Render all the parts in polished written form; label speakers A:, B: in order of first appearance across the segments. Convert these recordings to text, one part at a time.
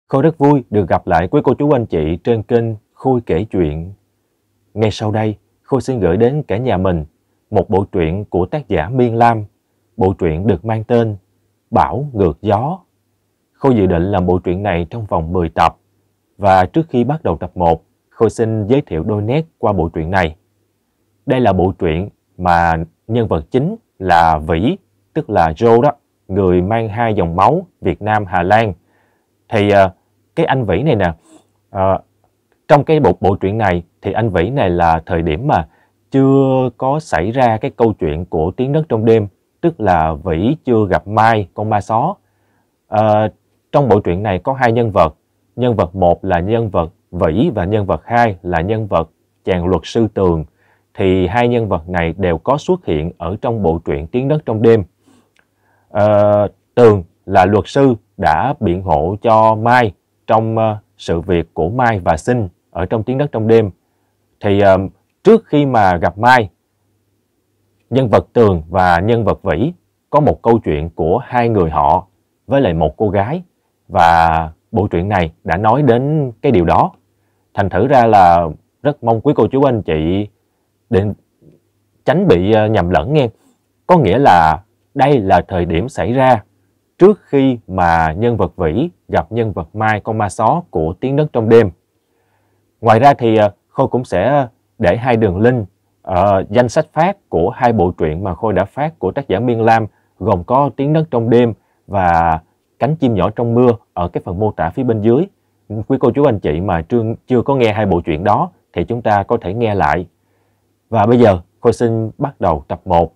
A: Khôi rất vui được gặp lại quý cô chú anh chị trên kênh Khôi kể chuyện. Ngay sau đây, Khôi xin gửi đến cả nhà mình một bộ truyện của tác giả Miên Lam. Bộ truyện được mang tên Bão Ngược Gió. Khôi dự định làm bộ truyện này trong vòng 10 tập. Và trước khi bắt đầu tập 1, Khôi xin giới thiệu đôi nét qua bộ truyện này. Đây là bộ truyện mà nhân vật chính là Vĩ, tức là Joe đó, người mang hai dòng máu Việt Nam Hà Lan. Thì cái anh Vĩ này nè, trong cái bộ truyện này thì anh Vĩ này là thời điểm mà chưa có xảy ra cái câu chuyện của Tiếng Đất Trong Đêm, tức là Vĩ chưa gặp Mai, con ma só. Trong bộ truyện này có hai nhân vật. Nhân vật một là nhân vật Vĩ và nhân vật hai là nhân vật chàng luật sư Tường. Thì hai nhân vật này đều có xuất hiện ở trong bộ truyện Tiếng Đất Trong Đêm. Tường là luật sư đã biện hộ cho Mai trong sự việc của Mai và Sinh ở trong Tiếng Đất Trong Đêm. Thì trước khi mà gặp Mai, nhân vật Tường và nhân vật Vĩ có một câu chuyện của hai người họ với lại một cô gái. Và bộ truyện này đã nói đến cái điều đó. Thành thử ra là rất mong quý cô chú anh chị để tránh bị nhầm lẫn nghe. Có nghĩa là đây là thời điểm xảy ra trước khi mà nhân vật Vĩ gặp nhân vật Mai, con ma só của Tiếng Đất Trong Đêm. Ngoài ra thì Khôi cũng sẽ để hai đường link danh sách phát của hai bộ truyện mà Khôi đã phát của tác giả Miên Lam, gồm có Tiếng Đất Trong Đêm và Cánh Chim Nhỏ Trong Mưa ở cái phần mô tả phía bên dưới. Quý cô chú anh chị mà chưa có nghe hai bộ truyện đó thì chúng ta có thể nghe lại. Và bây giờ Khôi xin bắt đầu tập 1.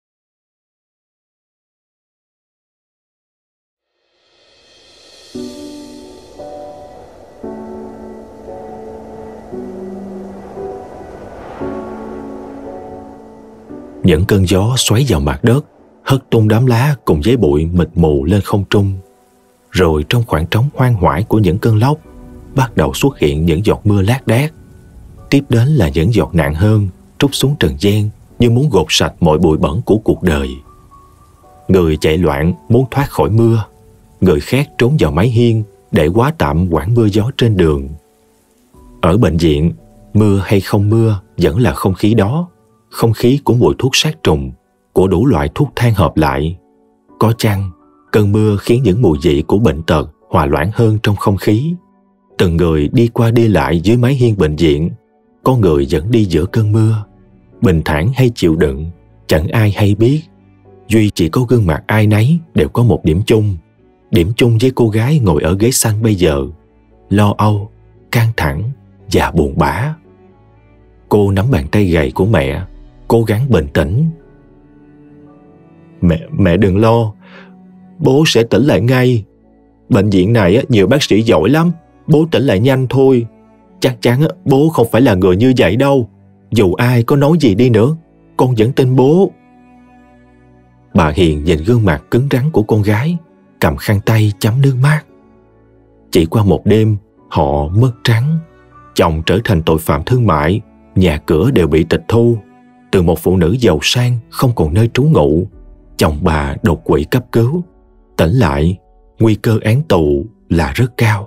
B: Những cơn gió xoáy vào mặt đất, hất tung đám lá cùng với bụi mịt mù lên không trung. Rồi trong khoảng trống hoang hoải của những cơn lốc, bắt đầu xuất hiện những giọt mưa lác đác. Tiếp đến là những giọt nặng hơn trút xuống trần gian như muốn gột sạch mọi bụi bẩn của cuộc đời. Người chạy loạn muốn thoát khỏi mưa, người khác trốn vào mái hiên để quá tạm quản mưa gió trên đường. Ở bệnh viện, mưa hay không mưa vẫn là không khí đó, không khí của mùi thuốc sát trùng, của đủ loại thuốc thang hợp lại. Có chăng cơn mưa khiến những mùi vị của bệnh tật hòa loãng hơn trong không khí. Từng người đi qua đi lại dưới mái hiên bệnh viện, có người vẫn đi giữa cơn mưa, bình thản hay chịu đựng, chẳng ai hay biết. Duy chỉ có gương mặt ai nấy đều có một điểm chung với cô gái ngồi ở ghế xanh bây giờ, lo âu, căng thẳng và buồn bã. Cô nắm bàn tay gầy của mẹ, cố gắng bình tĩnh. Mẹ đừng lo, bố sẽ tỉnh lại ngay. Bệnh viện này nhiều bác sĩ giỏi lắm, bố tỉnh lại nhanh thôi. Chắc chắn bố không phải là người như vậy đâu. Dù ai có nói gì đi nữa, con vẫn tin bố. Bà Hiền nhìn gương mặt cứng rắn của con gái, cầm khăn tay chấm nước mắt. Chỉ qua một đêm, họ mất trắng. Chồng trở thành tội phạm thương mại, nhà cửa đều bị tịch thu. Từ một phụ nữ giàu sang không còn nơi trú ngụ, chồng bà đột quỵ cấp cứu. Tỉnh lại, nguy cơ án tù là rất cao.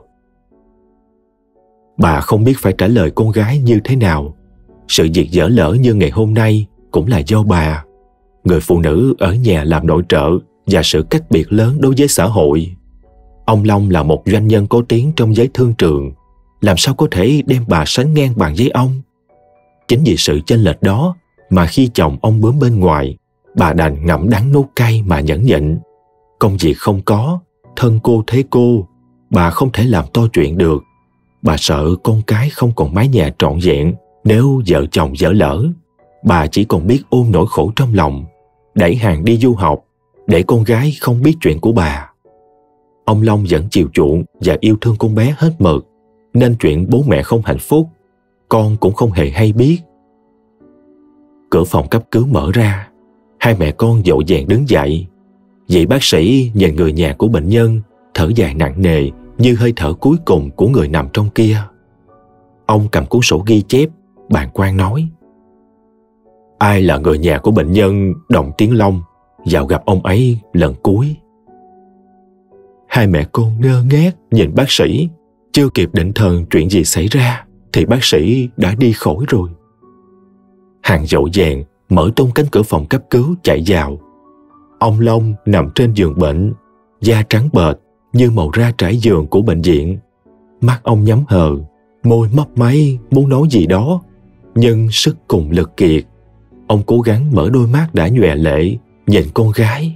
B: Bà không biết phải trả lời con gái như thế nào. Sự việc dở lỡ như ngày hôm nay cũng là do bà, người phụ nữ ở nhà làm nội trợ và sự cách biệt lớn đối với xã hội. Ông Long là một doanh nhân có tiếng trong giới thương trường, làm sao có thể đem bà sánh ngang bằng với ông? Chính vì sự chênh lệch đó mà khi chồng ông bướm bên ngoài, bà đành ngậm đắng nuốt cay mà nhẫn nhịn. Công việc không có, thân cô thế cô, bà không thể làm to chuyện được. Bà sợ con cái không còn mái nhà trọn vẹn nếu vợ chồng dở lỡ. Bà chỉ còn biết ôm nỗi khổ trong lòng, đẩy hàng đi du học để con gái không biết chuyện của bà. Ông Long vẫn chiều chuộng và yêu thương con bé hết mực, nên chuyện bố mẹ không hạnh phúc, con cũng không hề hay biết. Cửa phòng cấp cứu mở ra, hai mẹ con vội vàng đứng dậy. Vị bác sĩ nhìn người nhà của bệnh nhân, thở dài nặng nề như hơi thở cuối cùng của người nằm trong kia. Ông cầm cuốn sổ ghi chép, bàng quan nói: Ai là người nhà của bệnh nhân Đồng Tiến Long vào gặp ông ấy lần cuối? Hai mẹ con ngơ ngác nhìn bác sĩ. Chưa kịp định thần chuyện gì xảy ra thì bác sĩ đã đi khỏi rồi. Hằng dội vàng mở tung cánh cửa phòng cấp cứu chạy vào. Ông Long nằm trên giường bệnh, da trắng bệch như màu da trải giường của bệnh viện. Mắt ông nhắm hờ, môi mấp máy muốn nói gì đó, nhưng sức cùng lực kiệt. Ông cố gắng mở đôi mắt đã nhòe lệ nhìn con gái.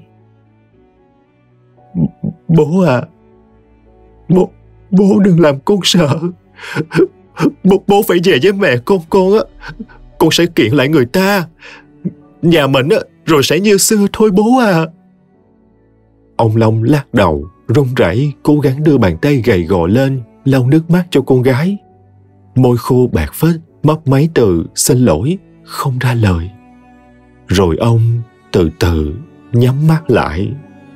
B: Bố à, bố đừng làm con sợ. Bố phải về với mẹ con á. Con sẽ kiện lại người ta. Nhà mình á rồi sẽ như xưa thôi bố à. Ông Long lắc đầu, run rẩy cố gắng đưa bàn tay gầy gò lên lau nước mắt cho con gái. Môi khô bạc phết mấp máy từ xin lỗi không ra lời. Rồi ông từ từ nhắm mắt lại.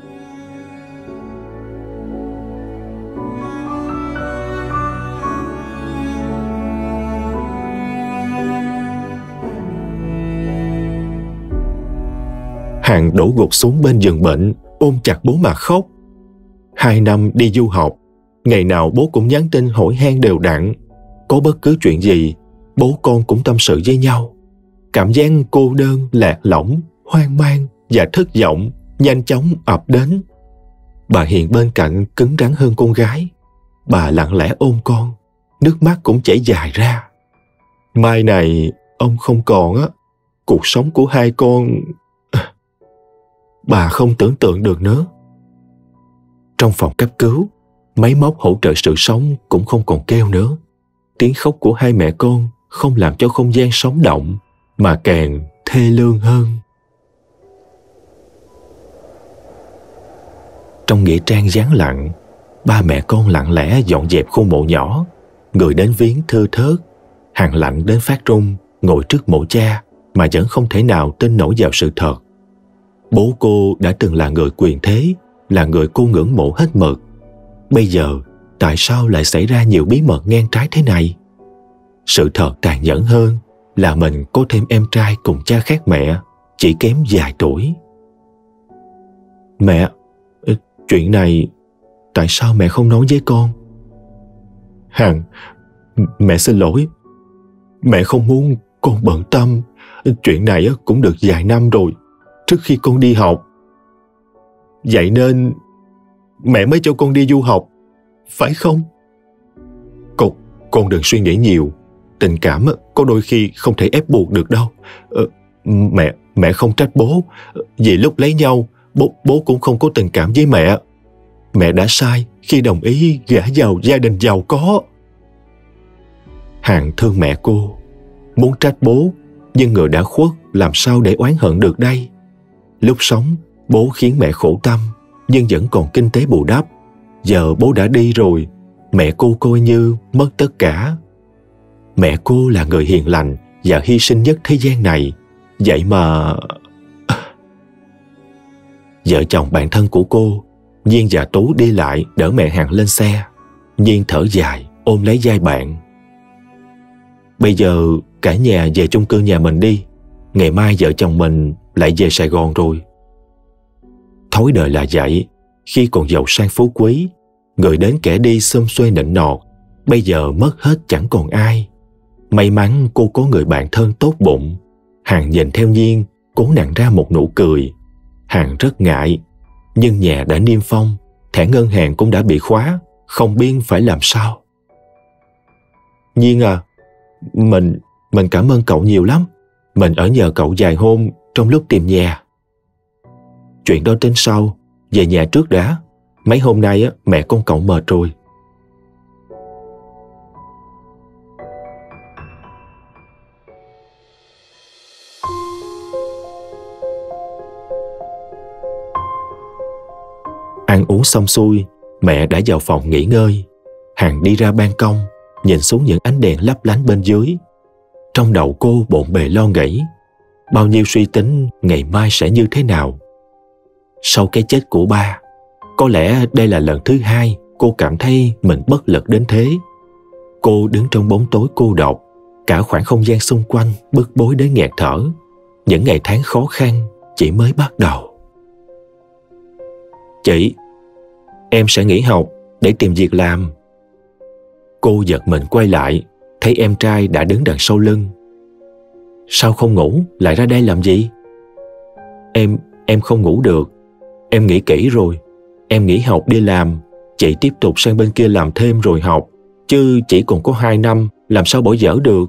B: Hằng đổ gục xuống bên giường bệnh, ôm chặt bố mà khóc. 2 năm đi du học, ngày nào bố cũng nhắn tin hỏi han đều đặn. Có bất cứ chuyện gì, bố con cũng tâm sự với nhau. Cảm giác cô đơn, lạc lõng, hoang mang và thất vọng nhanh chóng ập đến. Bà Hiền bên cạnh cứng rắn hơn con gái. Bà lặng lẽ ôm con, nước mắt cũng chảy dài ra. Mai này ông không còn á, cuộc sống của hai con bà không tưởng tượng được nữa. Trong phòng cấp cứu, máy móc hỗ trợ sự sống cũng không còn kêu nữa. Tiếng khóc của hai mẹ con không làm cho không gian sống động, mà càng thê lương hơn. Trong nghĩa trang vắng lặng, ba mẹ con lặng lẽ dọn dẹp khu mộ nhỏ. Người đến viếng thưa thớt. Hằng lạnh đến phát run ngồi trước mộ cha mà vẫn không thể nào tin nổi vào sự thật. Bố cô đã từng là người quyền thế, là người cô ngưỡng mộ hết mực. Bây giờ, tại sao lại xảy ra nhiều bí mật ngang trái thế này? Sự thật tàn nhẫn hơn là mình có thêm em trai cùng cha khác mẹ, chỉ kém vài tuổi. Mẹ, chuyện này tại sao mẹ không nói với con? Hằng, mẹ xin lỗi. Mẹ không muốn con bận tâm. Chuyện này cũng được vài năm rồi, trước khi con đi học. Vậy nên mẹ mới cho con đi du học, phải không? Con đừng suy nghĩ nhiều. Tình cảm có đôi khi không thể ép buộc được đâu. Mẹ không trách bố. Vì lúc lấy nhau, bố cũng không có tình cảm với mẹ. Mẹ đã sai khi đồng ý gả vào gia đình giàu có. Hằng thương mẹ cô, muốn trách bố, nhưng người đã khuất làm sao để oán hận được đây? Lúc sống, bố khiến mẹ khổ tâm, nhưng vẫn còn kinh tế bù đắp. Giờ bố đã đi rồi, mẹ cô coi như mất tất cả. Mẹ cô là người hiền lành và hy sinh nhất thế gian này. Vậy mà... Vợ chồng bạn thân của cô, Nhiên và Tú đi lại đỡ mẹ Hằng lên xe. Nhiên thở dài, ôm lấy vai bạn. Bây giờ cả nhà về chung cư nhà mình đi. Ngày mai vợ chồng mình lại về Sài Gòn rồi. Thói đời là vậy. Khi còn giàu sang phú quý, người đến kẻ đi xum xuê nịnh nọt. Bây giờ mất hết chẳng còn ai. May mắn cô có người bạn thân tốt bụng. Hằng nhìn theo Nhiên, cố nặn ra một nụ cười. Hằng rất ngại, nhưng nhà đã niêm phong, thẻ ngân hàng cũng đã bị khóa, không biết phải làm sao. Nhiên à, mình cảm ơn cậu nhiều lắm. Mình ở nhờ cậu vài hôm trong lúc tìm nhà. Chuyện đó tính sau, về nhà trước đã. Mấy hôm nay mẹ con cậu mệt rồi. Ăn uống xong xuôi, mẹ đã vào phòng nghỉ ngơi. Hằng đi ra ban công, nhìn xuống những ánh đèn lấp lánh bên dưới. Trong đầu cô bộn bề lo nghĩ, bao nhiêu suy tính ngày mai sẽ như thế nào. Sau cái chết của ba, có lẽ đây là lần thứ hai cô cảm thấy mình bất lực đến thế. Cô đứng trong bóng tối cô độc, cả khoảng không gian xung quanh bức bối đến nghẹt thở. Những ngày tháng khó khăn chỉ mới bắt đầu. em sẽ nghỉ học để tìm việc làm. Cô giật mình quay lại, thấy em trai đã đứng đằng sau lưng. Sao không ngủ, lại ra đây làm gì? Em không ngủ được. Em nghĩ kỹ rồi. Em nghỉ học đi làm, chị tiếp tục sang bên kia làm thêm rồi học. Chứ chỉ còn có 2 năm, làm sao bỏ dở được.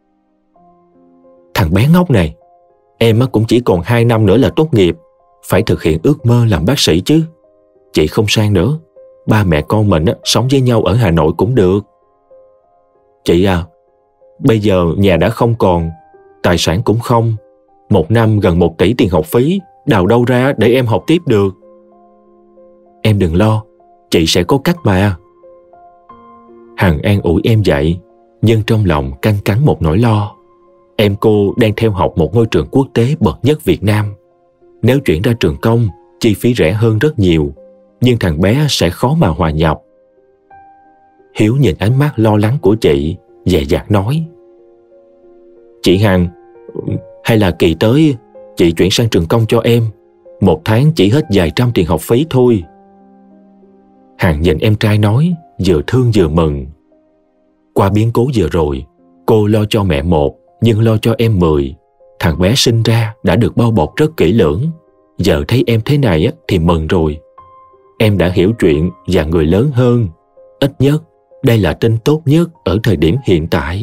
B: Thằng bé ngốc này, em cũng chỉ còn 2 năm nữa là tốt nghiệp. Phải thực hiện ước mơ làm bác sĩ chứ. Chị không sang nữa. Ba mẹ con mình sống với nhau ở Hà Nội cũng được. Chị à, bây giờ nhà đã không còn, tài sản cũng không. 1 năm gần 1 tỷ tiền học phí, đào đâu ra để em học tiếp được. Em đừng lo, chị sẽ có cách mà. Hằng an ủi em dậy, nhưng trong lòng canh cánh một nỗi lo. Em cô đang theo học một ngôi trường quốc tế bậc nhất Việt Nam. Nếu chuyển ra trường công, chi phí rẻ hơn rất nhiều, nhưng thằng bé sẽ khó mà hòa nhập. Hiếu nhìn ánh mắt lo lắng của chị, dè dặt nói: Chị Hằng, hay là kỳ tới chị chuyển sang trường công cho em. 1 tháng chỉ hết vài trăm tiền học phí thôi. Hằng nhìn em trai nói, vừa thương vừa mừng. Qua biến cố vừa rồi, cô lo cho mẹ 1, nhưng lo cho em 10. Thằng bé sinh ra đã được bao bọc rất kỹ lưỡng. Giờ thấy em thế này thì mừng rồi. Em đã hiểu chuyện và người lớn hơn. Ít nhất, đây là tin tốt nhất ở thời điểm hiện tại.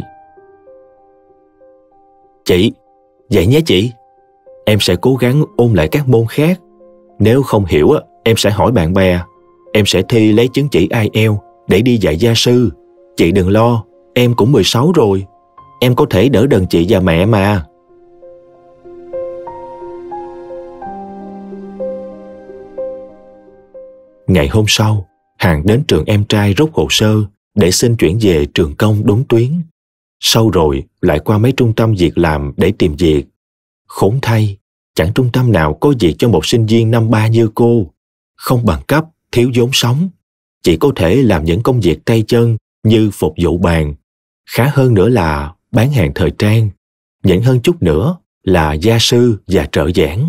B: Chị, vậy nhé chị. Em sẽ cố gắng ôn lại các môn khác. Nếu không hiểu, em sẽ hỏi bạn bè. Em sẽ thi lấy chứng chỉ IELTS để đi dạy gia sư. Chị đừng lo, em cũng 16 rồi. Em có thể đỡ đần chị và mẹ mà. Ngày hôm sau, Hằng đến trường em trai rút hồ sơ để xin chuyển về trường công đúng tuyến. Sau rồi lại qua mấy trung tâm việc làm để tìm việc. Khốn thay, chẳng trung tâm nào có việc cho một sinh viên năm 3 như cô. Không bằng cấp, thiếu vốn sống. Chỉ có thể làm những công việc tay chân như phục vụ bàn. Khá hơn nữa là bán hàng thời trang. Nhỉnh hơn chút nữa là gia sư và trợ giảng.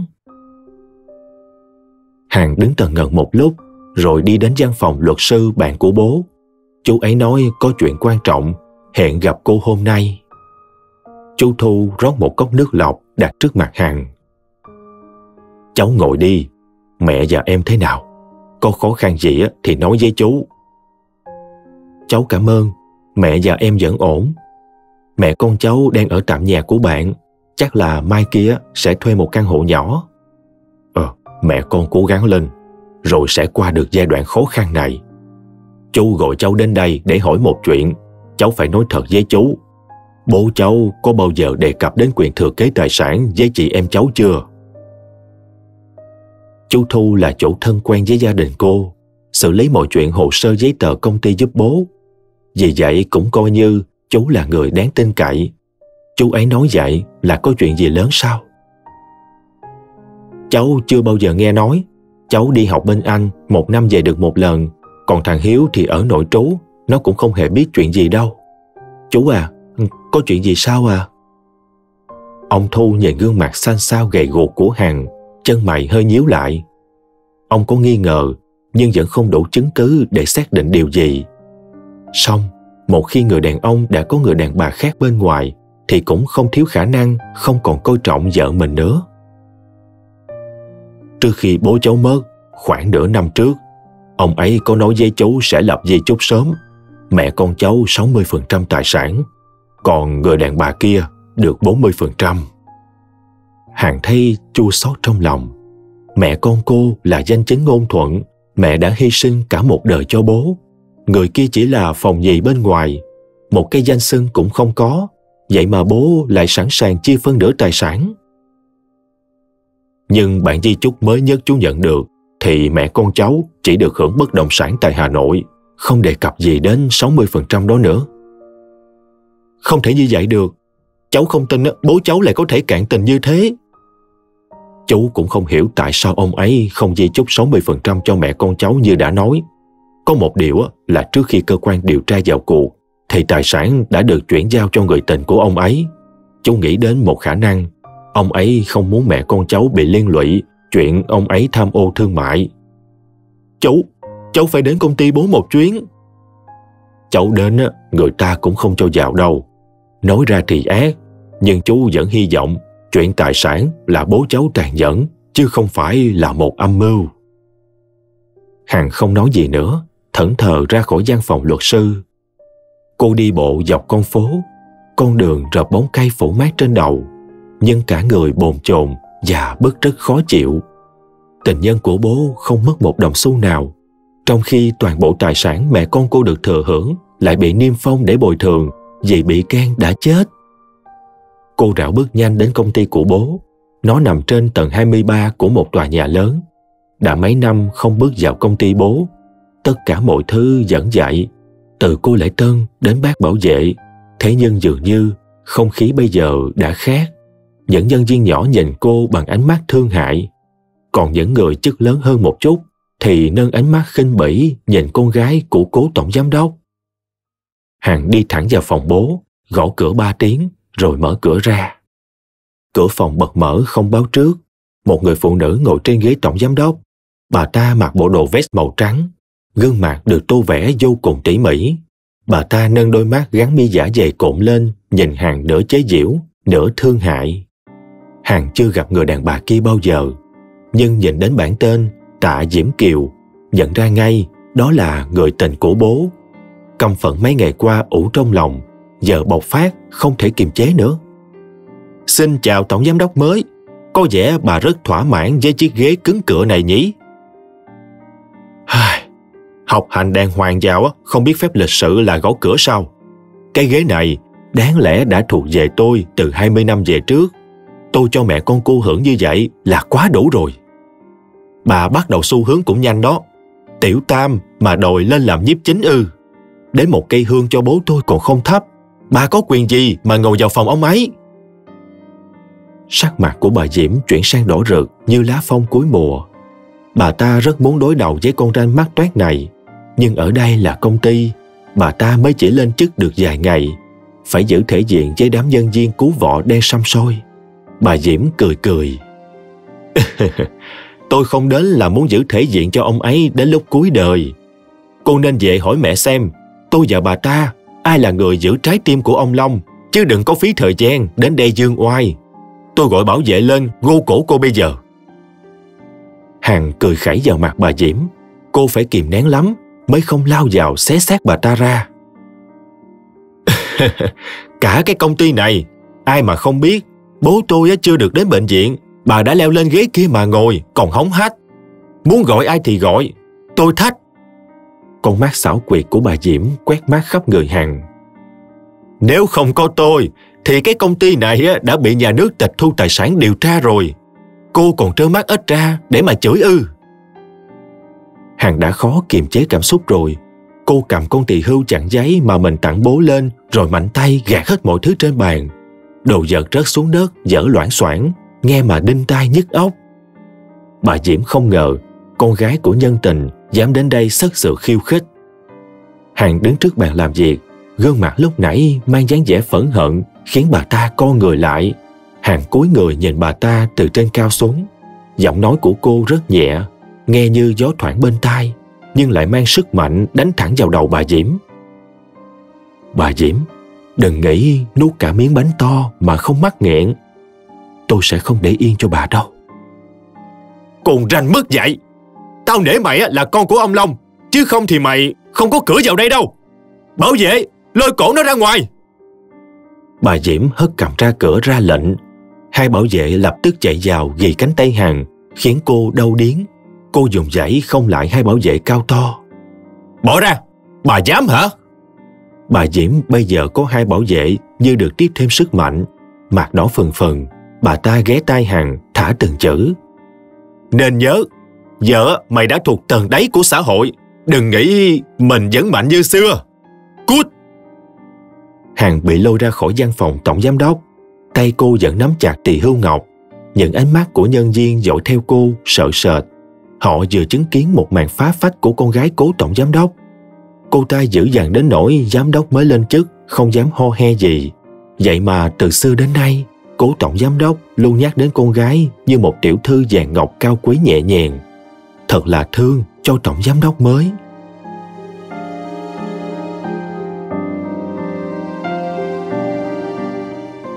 B: Hằng đứng tần ngần một lúc, rồi đi đến văn phòng luật sư bạn của bố. Chú ấy nói có chuyện quan trọng, hẹn gặp cô hôm nay. Chú Thu rót một cốc nước lọc đặt trước mặt Hằng. Cháu ngồi đi, mẹ và em thế nào? Có khó khăn gì thì nói với chú. Cháu cảm ơn, mẹ và em vẫn ổn. Mẹ con cháu đang ở tạm nhà của bạn, chắc là mai kia sẽ thuê một căn hộ nhỏ. Mẹ con cố gắng lên, rồi sẽ qua được giai đoạn khó khăn này. Chú gọi cháu đến đây để hỏi một chuyện, cháu phải nói thật với chú. Bố cháu có bao giờ đề cập đến quyền thừa kế tài sản với chị em cháu chưa? Chú Thu là chỗ thân quen với gia đình cô, xử lý mọi chuyện hồ sơ giấy tờ công ty giúp bố. Vì vậy cũng coi như chú là người đáng tin cậy. Chú ấy nói vậy là có chuyện gì lớn sao? Cháu chưa bao giờ nghe nói. Cháu đi học bên Anh 1 năm về được 1 lần. Còn thằng Hiếu thì ở nội trú, nó cũng không hề biết chuyện gì đâu. Chú à, có chuyện gì sao à? Ông Thu nhìn gương mặt xanh xao gầy guộc của Hằng, chân mày hơi nhíu lại. Ông có nghi ngờ, nhưng vẫn không đủ chứng cứ để xác định điều gì. Song, một khi người đàn ông đã có người đàn bà khác bên ngoài, thì cũng không thiếu khả năng không còn coi trọng vợ mình nữa. Trước khi bố cháu mất, khoảng nửa năm trước, ông ấy có nói với chú sẽ lập di chúc sớm. Mẹ con cháu 60% tài sản, còn người đàn bà kia được 40%. Hằng thấy chua xót trong lòng. Mẹ con cô là danh chính ngôn thuận, mẹ đã hy sinh cả một đời cho bố. Người kia chỉ là phòng nhì bên ngoài, một cái danh xưng cũng không có, vậy mà bố lại sẵn sàng chia phân nửa tài sản. Nhưng bản di chúc mới nhất chú nhận được thì mẹ con cháu chỉ được hưởng bất động sản tại Hà Nội, không đề cập gì đến 60% đó nữa. Không thể như vậy được. Cháu không tin bố cháu lại có thể cạn tình như thế. Chú cũng không hiểu tại sao ông ấy không di chúc 60% cho mẹ con cháu như đã nói. Có một điều là trước khi cơ quan điều tra vào cuộc thì tài sản đã được chuyển giao cho người tình của ông ấy. Chú nghĩ đến một khả năng, ông ấy không muốn mẹ con cháu bị liên lụy chuyện ông ấy tham ô thương mại. Chú cháu phải đến công ty bố một chuyến. Cháu đến, người ta cũng không cho vào đâu. Nói ra thì ác, nhưng chú vẫn hy vọng chuyện tài sản là bố cháu tàn nhẫn, chứ không phải là một âm mưu. Hằng không nói gì nữa, thẫn thờ ra khỏi văn phòng luật sư. Cô đi bộ dọc con phố, con đường rợp bóng cây phủ mát trên đầu, nhưng cả người bồn chồn và bứt rứt khó chịu. Tình nhân của bố không mất một đồng xu nào, trong khi toàn bộ tài sản mẹ con cô được thừa hưởng lại bị niêm phong để bồi thường vì bị can đã chết. Cô rảo bước nhanh đến công ty của bố. Nó nằm trên tầng 23 của một tòa nhà lớn. Đã mấy năm không bước vào công ty bố, tất cả mọi thứ vẫn vậy, từ cô lễ tân đến bác bảo vệ. Thế nhưng dường như không khí bây giờ đã khác. Những nhân viên nhỏ nhìn cô bằng ánh mắt thương hại, còn những người chức lớn hơn một chút thì nâng ánh mắt khinh bỉ nhìn con gái của cố tổng giám đốc. Hằng đi thẳng vào phòng bố, gõ cửa 3 tiếng rồi mở cửa ra. Cửa phòng bật mở không báo trước. Một người phụ nữ ngồi trên ghế tổng giám đốc. Bà ta mặc bộ đồ vest màu trắng, gương mặt được tô vẽ vô cùng tỉ mỉ. Bà ta nâng đôi mắt gắn mi giả dày cộm lên, nhìn Hằng nửa chế giễu, nửa thương hại. Hằng chưa gặp người đàn bà kia bao giờ, nhưng nhìn đến bản tên Tạ Diễm Kiều, nhận ra ngay đó là người tình của bố. Căm phẫn mấy ngày qua ủ trong lòng, giờ bộc phát không thể kiềm chế nữa. Xin chào tổng giám đốc mới, có vẻ bà rất thỏa mãn với chiếc ghế cứng cựa này nhỉ? Học hành đàng hoàng vào không biết phép lịch sự là gõ cửa sao? Cái ghế này đáng lẽ đã thuộc về tôi từ 20 năm về trước. Tôi cho mẹ con cô hưởng như vậy là quá đủ rồi. Bà bắt đầu xu hướng cũng nhanh đó. Tiểu tam mà đòi lên làm nhiếp chính ư? Đến một cây hương cho bố tôi còn không thắp. Bà có quyền gì mà ngồi vào phòng ông ấy? Sắc mặt của bà Diễm chuyển sang đỏ rực như lá phong cuối mùa. Bà ta rất muốn đối đầu với con ranh mắt toét này, nhưng ở đây là công ty, bà ta mới chỉ lên chức được vài ngày, phải giữ thể diện với đám nhân viên cứu vọ đen săm soi. Bà Diễm cười cười. Tôi không đến là muốn giữ thể diện cho ông ấy đến lúc cuối đời. Cô nên về hỏi mẹ xem, tôi và bà ta ai là người giữ trái tim của ông Long, chứ đừng có phí thời gian đến đây dương oai. Tôi gọi bảo vệ lên gô cổ cô bây giờ. Hằng cười khẩy vào mặt bà Diễm. Cô phải kìm nén lắm mới không lao vào xé xác bà ta ra. Cả cái công ty này, ai mà không biết bố tôi chưa được đến bệnh viện, bà đã leo lên ghế kia mà ngồi còn hống hách. Muốn gọi ai thì gọi, tôi thách. Con mắt xảo quyệt của bà Diễm quét mắt khắp người Hằng. Nếu không có tôi thì cái công ty này đã bị nhà nước tịch thu tài sản điều tra rồi. Cô còn trơ mắt ít ra để mà chửi ư? Hằng đã khó kiềm chế cảm xúc rồi. Cô cầm con tỳ hưu chặn giấy mà mình tặng bố lên, rồi mạnh tay gạt hết mọi thứ trên bàn. Đồ vật rớt xuống đất dở loảng xoảng, nghe mà đinh tai nhức óc. Bà Diễm không ngờ con gái của nhân tình dám đến đây sất sự khiêu khích. Hằng đứng trước bàn làm việc, gương mặt lúc nãy mang dáng vẻ phẫn hận khiến bà ta co người lại. Hằng cúi người nhìn bà ta từ trên cao xuống. Giọng nói của cô rất nhẹ, nghe như gió thoảng bên tai, nhưng lại mang sức mạnh đánh thẳng vào đầu bà Diễm. Bà Diễm, đừng nghĩ nuốt cả miếng bánh to mà không mắc nghẹn. Tôi sẽ không để yên cho bà đâu. Còn ranh mất dạy. Tao nể mày là con của ông Long, chứ không thì mày không có cửa vào đây đâu. Bảo vệ, lôi cổ nó ra ngoài. Bà Diễm hất cầm ra cửa ra lệnh. Hai bảo vệ lập tức chạy vào ghi cánh tay Hằng, khiến cô đau điếng. Cô dùng dãy không lại hai bảo vệ cao to. Bỏ ra, bà dám hả? Bà Diễm bây giờ có hai bảo vệ như được tiếp thêm sức mạnh. Mặt đỏ phừng phừng, bà ta ghé tai Hằng thả từng chữ. Nên nhớ, giờ mày đã thuộc tầng đáy của xã hội. Đừng nghĩ mình vẫn mạnh như xưa. Cút! Hằng bị lôi ra khỏi văn phòng tổng giám đốc. Tay cô vẫn nắm chặt tỳ hưu ngọc. Những ánh mắt của nhân viên dõi theo cô sợ sệt. Họ vừa chứng kiến một màn phá phách của con gái cố tổng giám đốc. Cô ta dữ dằn đến nỗi giám đốc mới lên chức không dám ho he gì. Vậy mà từ xưa đến nay, cố tổng giám đốc luôn nhắc đến con gái như một tiểu thư vàng ngọc cao quý nhẹ nhàng. Thật là thương cho tổng giám đốc mới.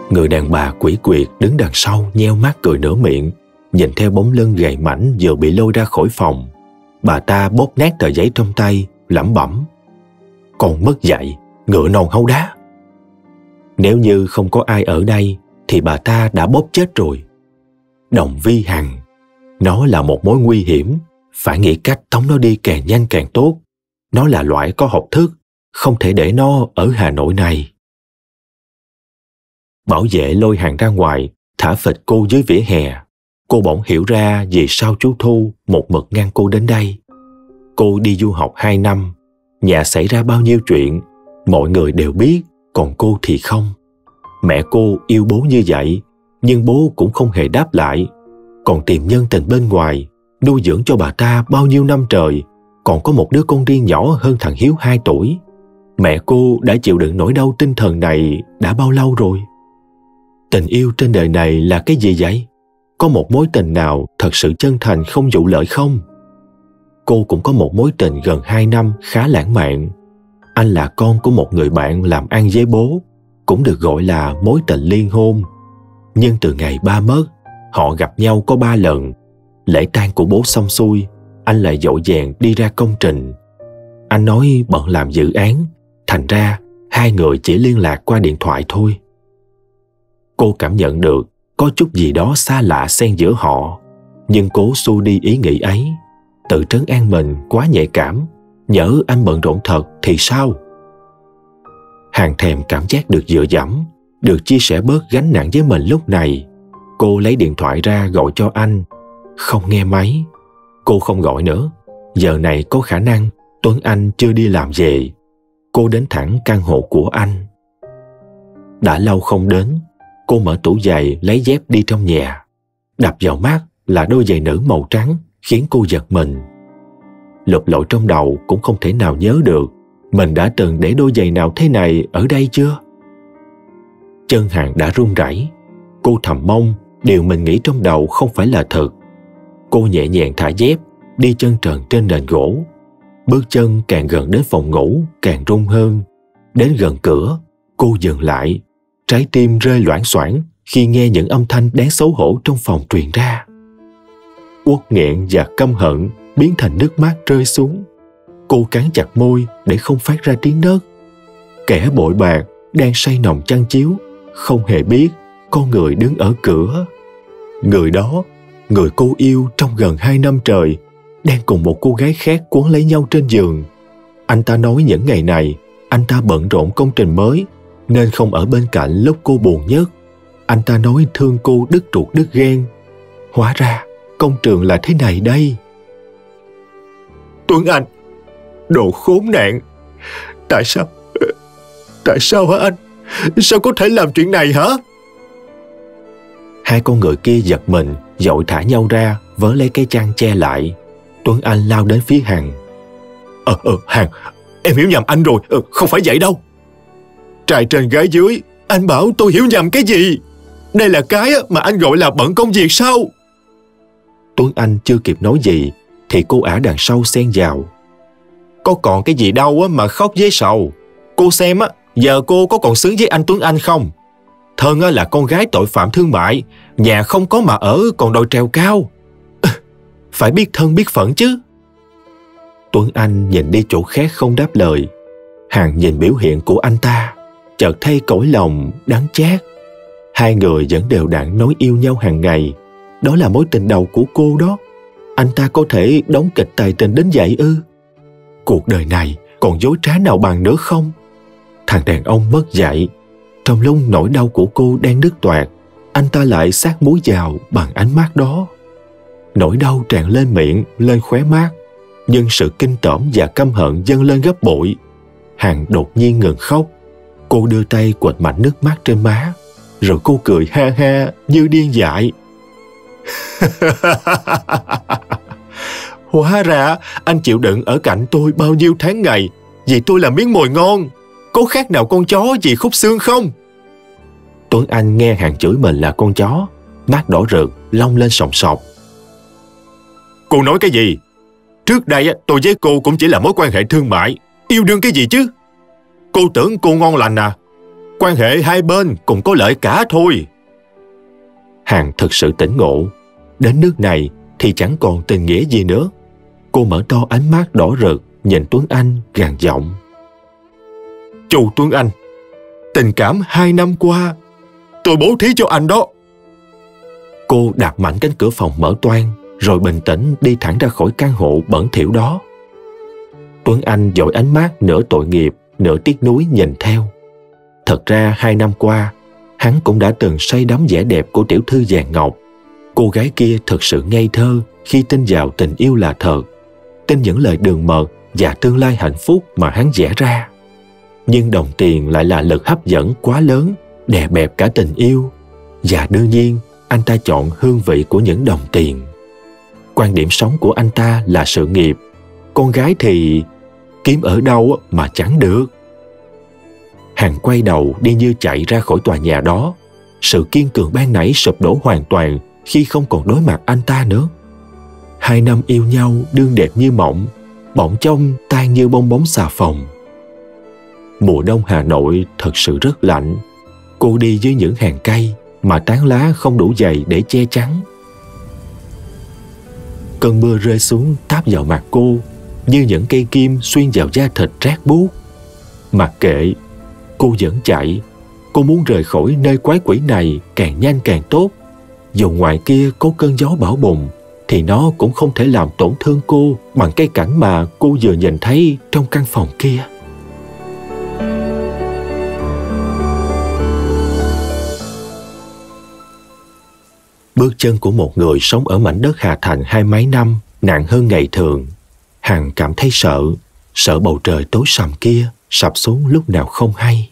B: Người đàn bà quỷ quyệt đứng đằng sau nheo mắt cười nửa miệng, nhìn theo bóng lưng gầy mảnh vừa bị lôi ra khỏi phòng. Bà ta bóp nát tờ giấy trong tay, lẩm bẩm: "Còn mất dạy, ngựa non hấu đá." Nếu như không có ai ở đây thì bà ta đã bóp chết rồi. Đồng Vi Hằng, nó là một mối nguy hiểm, phải nghĩ cách tống nó đi càng nhanh càng tốt. Nó là loại có học thức, không thể để nó ở Hà Nội này. Bảo vệ lôi Hằng ra ngoài, thả phịch cô dưới vỉa hè. Cô bỗng hiểu ra vì sao chú Thu một mực ngăn cô đến đây. Cô đi du học 2 năm, nhà xảy ra bao nhiêu chuyện, mọi người đều biết, còn cô thì không. Mẹ cô yêu bố như vậy, nhưng bố cũng không hề đáp lại, còn tìm nhân tình bên ngoài, nuôi dưỡng cho bà ta bao nhiêu năm trời, còn có một đứa con riêng nhỏ hơn thằng Hiếu 2 tuổi. Mẹ cô đã chịu đựng nỗi đau tinh thần này đã bao lâu rồi? Tình yêu trên đời này là cái gì vậy? Có một mối tình nào thật sự chân thành không vụ lợi không? Cô cũng có một mối tình gần 2 năm khá lãng mạn. Anh là con của một người bạn làm ăn với bố, cũng được gọi là mối tình liên hôn. Nhưng từ ngày ba mất, họ gặp nhau có 3 lần. Lễ tang của bố xong xuôi, anh lại vội vàng đi ra công trình. Anh nói bận làm dự án, thành ra hai người chỉ liên lạc qua điện thoại thôi. Cô cảm nhận được có chút gì đó xa lạ xen giữa họ, nhưng cố xua đi ý nghĩ ấy, tự trấn an mình quá nhạy cảm. Nhỡ anh bận rộn thật thì sao? Hằng thèm cảm giác được dựa dẫm, được chia sẻ bớt gánh nặng với mình lúc này. Cô lấy điện thoại ra gọi cho anh, không nghe máy. Cô không gọi nữa, giờ này có khả năng Tuấn Anh chưa đi làm về. Cô đến thẳng căn hộ của anh. Đã lâu không đến, cô mở tủ giày lấy dép đi trong nhà. Đập vào mắt là đôi giày nữ màu trắng khiến cô giật mình. Lục lọi trong đầu cũng không thể nào nhớ được mình đã từng để đôi giày nào thế này ở đây chưa. Chân Hằng đã run rẩy. Cô thầm mong điều mình nghĩ trong đầu không phải là thật. Cô nhẹ nhàng thả dép, đi chân trần trên nền gỗ. Bước chân càng gần đến phòng ngủ càng run hơn. Đến gần cửa, cô dừng lại. Trái tim rơi loảng xoảng khi nghe những âm thanh đáng xấu hổ trong phòng truyền ra. Uất nghẹn và căm hận biến thành nước mắt rơi xuống. Cô cắn chặt môi để không phát ra tiếng nấc. Kẻ bội bạc đang say nồng chăn chiếu, không hề biết con người đứng ở cửa. Người đó, người cô yêu trong gần 2 năm trời, đang cùng một cô gái khác quấn lấy nhau trên giường. Anh ta nói những ngày này anh ta bận rộn công trình mới nên không ở bên cạnh lúc cô buồn nhất. Anh ta nói thương cô đứt ruột đứt gan. Hóa ra công trường là thế này đây. Tuấn Anh, đồ khốn nạn. Tại sao hả anh? Sao có thể làm chuyện này hả? Hai con người kia giật mình, vội thả nhau ra, vớ lấy cái chăn che lại. Tuấn Anh lao đến phía Hằng. Hằng, em hiểu nhầm anh rồi, không phải vậy đâu. Trai trên gái dưới, anh bảo tôi hiểu nhầm cái gì? Đây là cái mà anh gọi là bận công việc sao? Tuấn Anh chưa kịp nói gì thì cô ả đằng sau xen vào. Có còn cái gì đâu mà khóc với sầu. Cô xem giờ cô có còn xứng với anh Tuấn Anh không? Thân là con gái tội phạm thương mại, nhà không có mà ở còn đòi trèo cao. Phải biết thân biết phận chứ. Tuấn Anh nhìn đi chỗ khác không đáp lời. Hằng nhìn biểu hiện của anh ta, chợt thấy cõi lòng đắng chát. Hai người vẫn đều đặn nói yêu nhau hàng ngày. Đó là mối tình đầu của cô đó. Anh ta có thể đóng kịch tài tình đến vậy ư? Cuộc đời này còn dối trá nào bằng nữa không? Thằng đàn ông mất dạy. Trong lúc nỗi đau của cô đang đứt toạc, anh ta lại sát muối vào bằng ánh mắt đó. Nỗi đau tràn lên miệng, lên khóe mắt, nhưng sự kinh tởm và căm hận dâng lên gấp bội. Hằng đột nhiên ngừng khóc. Cô đưa tay quệt mạnh nước mắt trên má, rồi cô cười ha ha như điên dại. Hóa ra anh chịu đựng ở cạnh tôi bao nhiêu tháng ngày vì tôi là miếng mồi ngon. Có khác nào con chó vì khúc xương không? Tuấn Anh nghe Hằng chửi mình là con chó, mắt đỏ rực, long lên sòng sọc. Cô nói cái gì? Trước đây tôi với cô cũng chỉ là mối quan hệ thương mại, yêu đương cái gì chứ? Cô tưởng cô ngon lành à? Quan hệ hai bên cùng có lợi cả thôi. Hằng thực sự tỉnh ngộ. Đến nước này thì chẳng còn tình nghĩa gì nữa. Cô mở to ánh mắt đỏ rực nhìn Tuấn Anh gằn giọng. Chu Tuấn Anh, tình cảm 2 năm qua tôi bố thí cho anh đó. Cô đạp mạnh cánh cửa phòng mở toang, rồi bình tĩnh đi thẳng ra khỏi căn hộ bẩn thỉu đó. Tuấn Anh dội ánh mắt nửa tội nghiệp, nửa tiếc nuối nhìn theo. Thật ra 2 năm qua, hắn cũng đã từng say đắm vẻ đẹp của tiểu thư vàng ngọc. Cô gái kia thật sự ngây thơ khi tin vào tình yêu là thật, tin những lời đường mật và tương lai hạnh phúc mà hắn vẽ ra. Nhưng đồng tiền lại là lực hấp dẫn quá lớn, đè bẹp cả tình yêu. Và đương nhiên, anh ta chọn hương vị của những đồng tiền. Quan điểm sống của anh ta là sự nghiệp. Con gái thì kiếm ở đâu mà chẳng được. Hằng quay đầu đi như chạy ra khỏi tòa nhà đó. Sự kiên cường ban nãy sụp đổ hoàn toàn khi không còn đối mặt anh ta nữa. 2 năm yêu nhau đương đẹp như mộng, bỗng chốc tan như bong bóng xà phòng. Mùa đông Hà Nội thật sự rất lạnh. Cô đi dưới những hàng cây mà tán lá không đủ dày để che chắn. Cơn mưa rơi xuống táp vào mặt cô như những cây kim xuyên vào da thịt rát buốt. Mặc kệ, cô vẫn chạy. Cô muốn rời khỏi nơi quái quỷ này càng nhanh càng tốt. Dù ngoài kia có cơn gió bão bùng thì nó cũng không thể làm tổn thương cô bằng cái cảnh mà cô vừa nhìn thấy trong căn phòng kia. Bước chân của một người sống ở mảnh đất Hà Thành 20 mấy năm nặng hơn ngày thường. Hằng cảm thấy sợ, sợ bầu trời tối sầm kia sập xuống lúc nào không hay.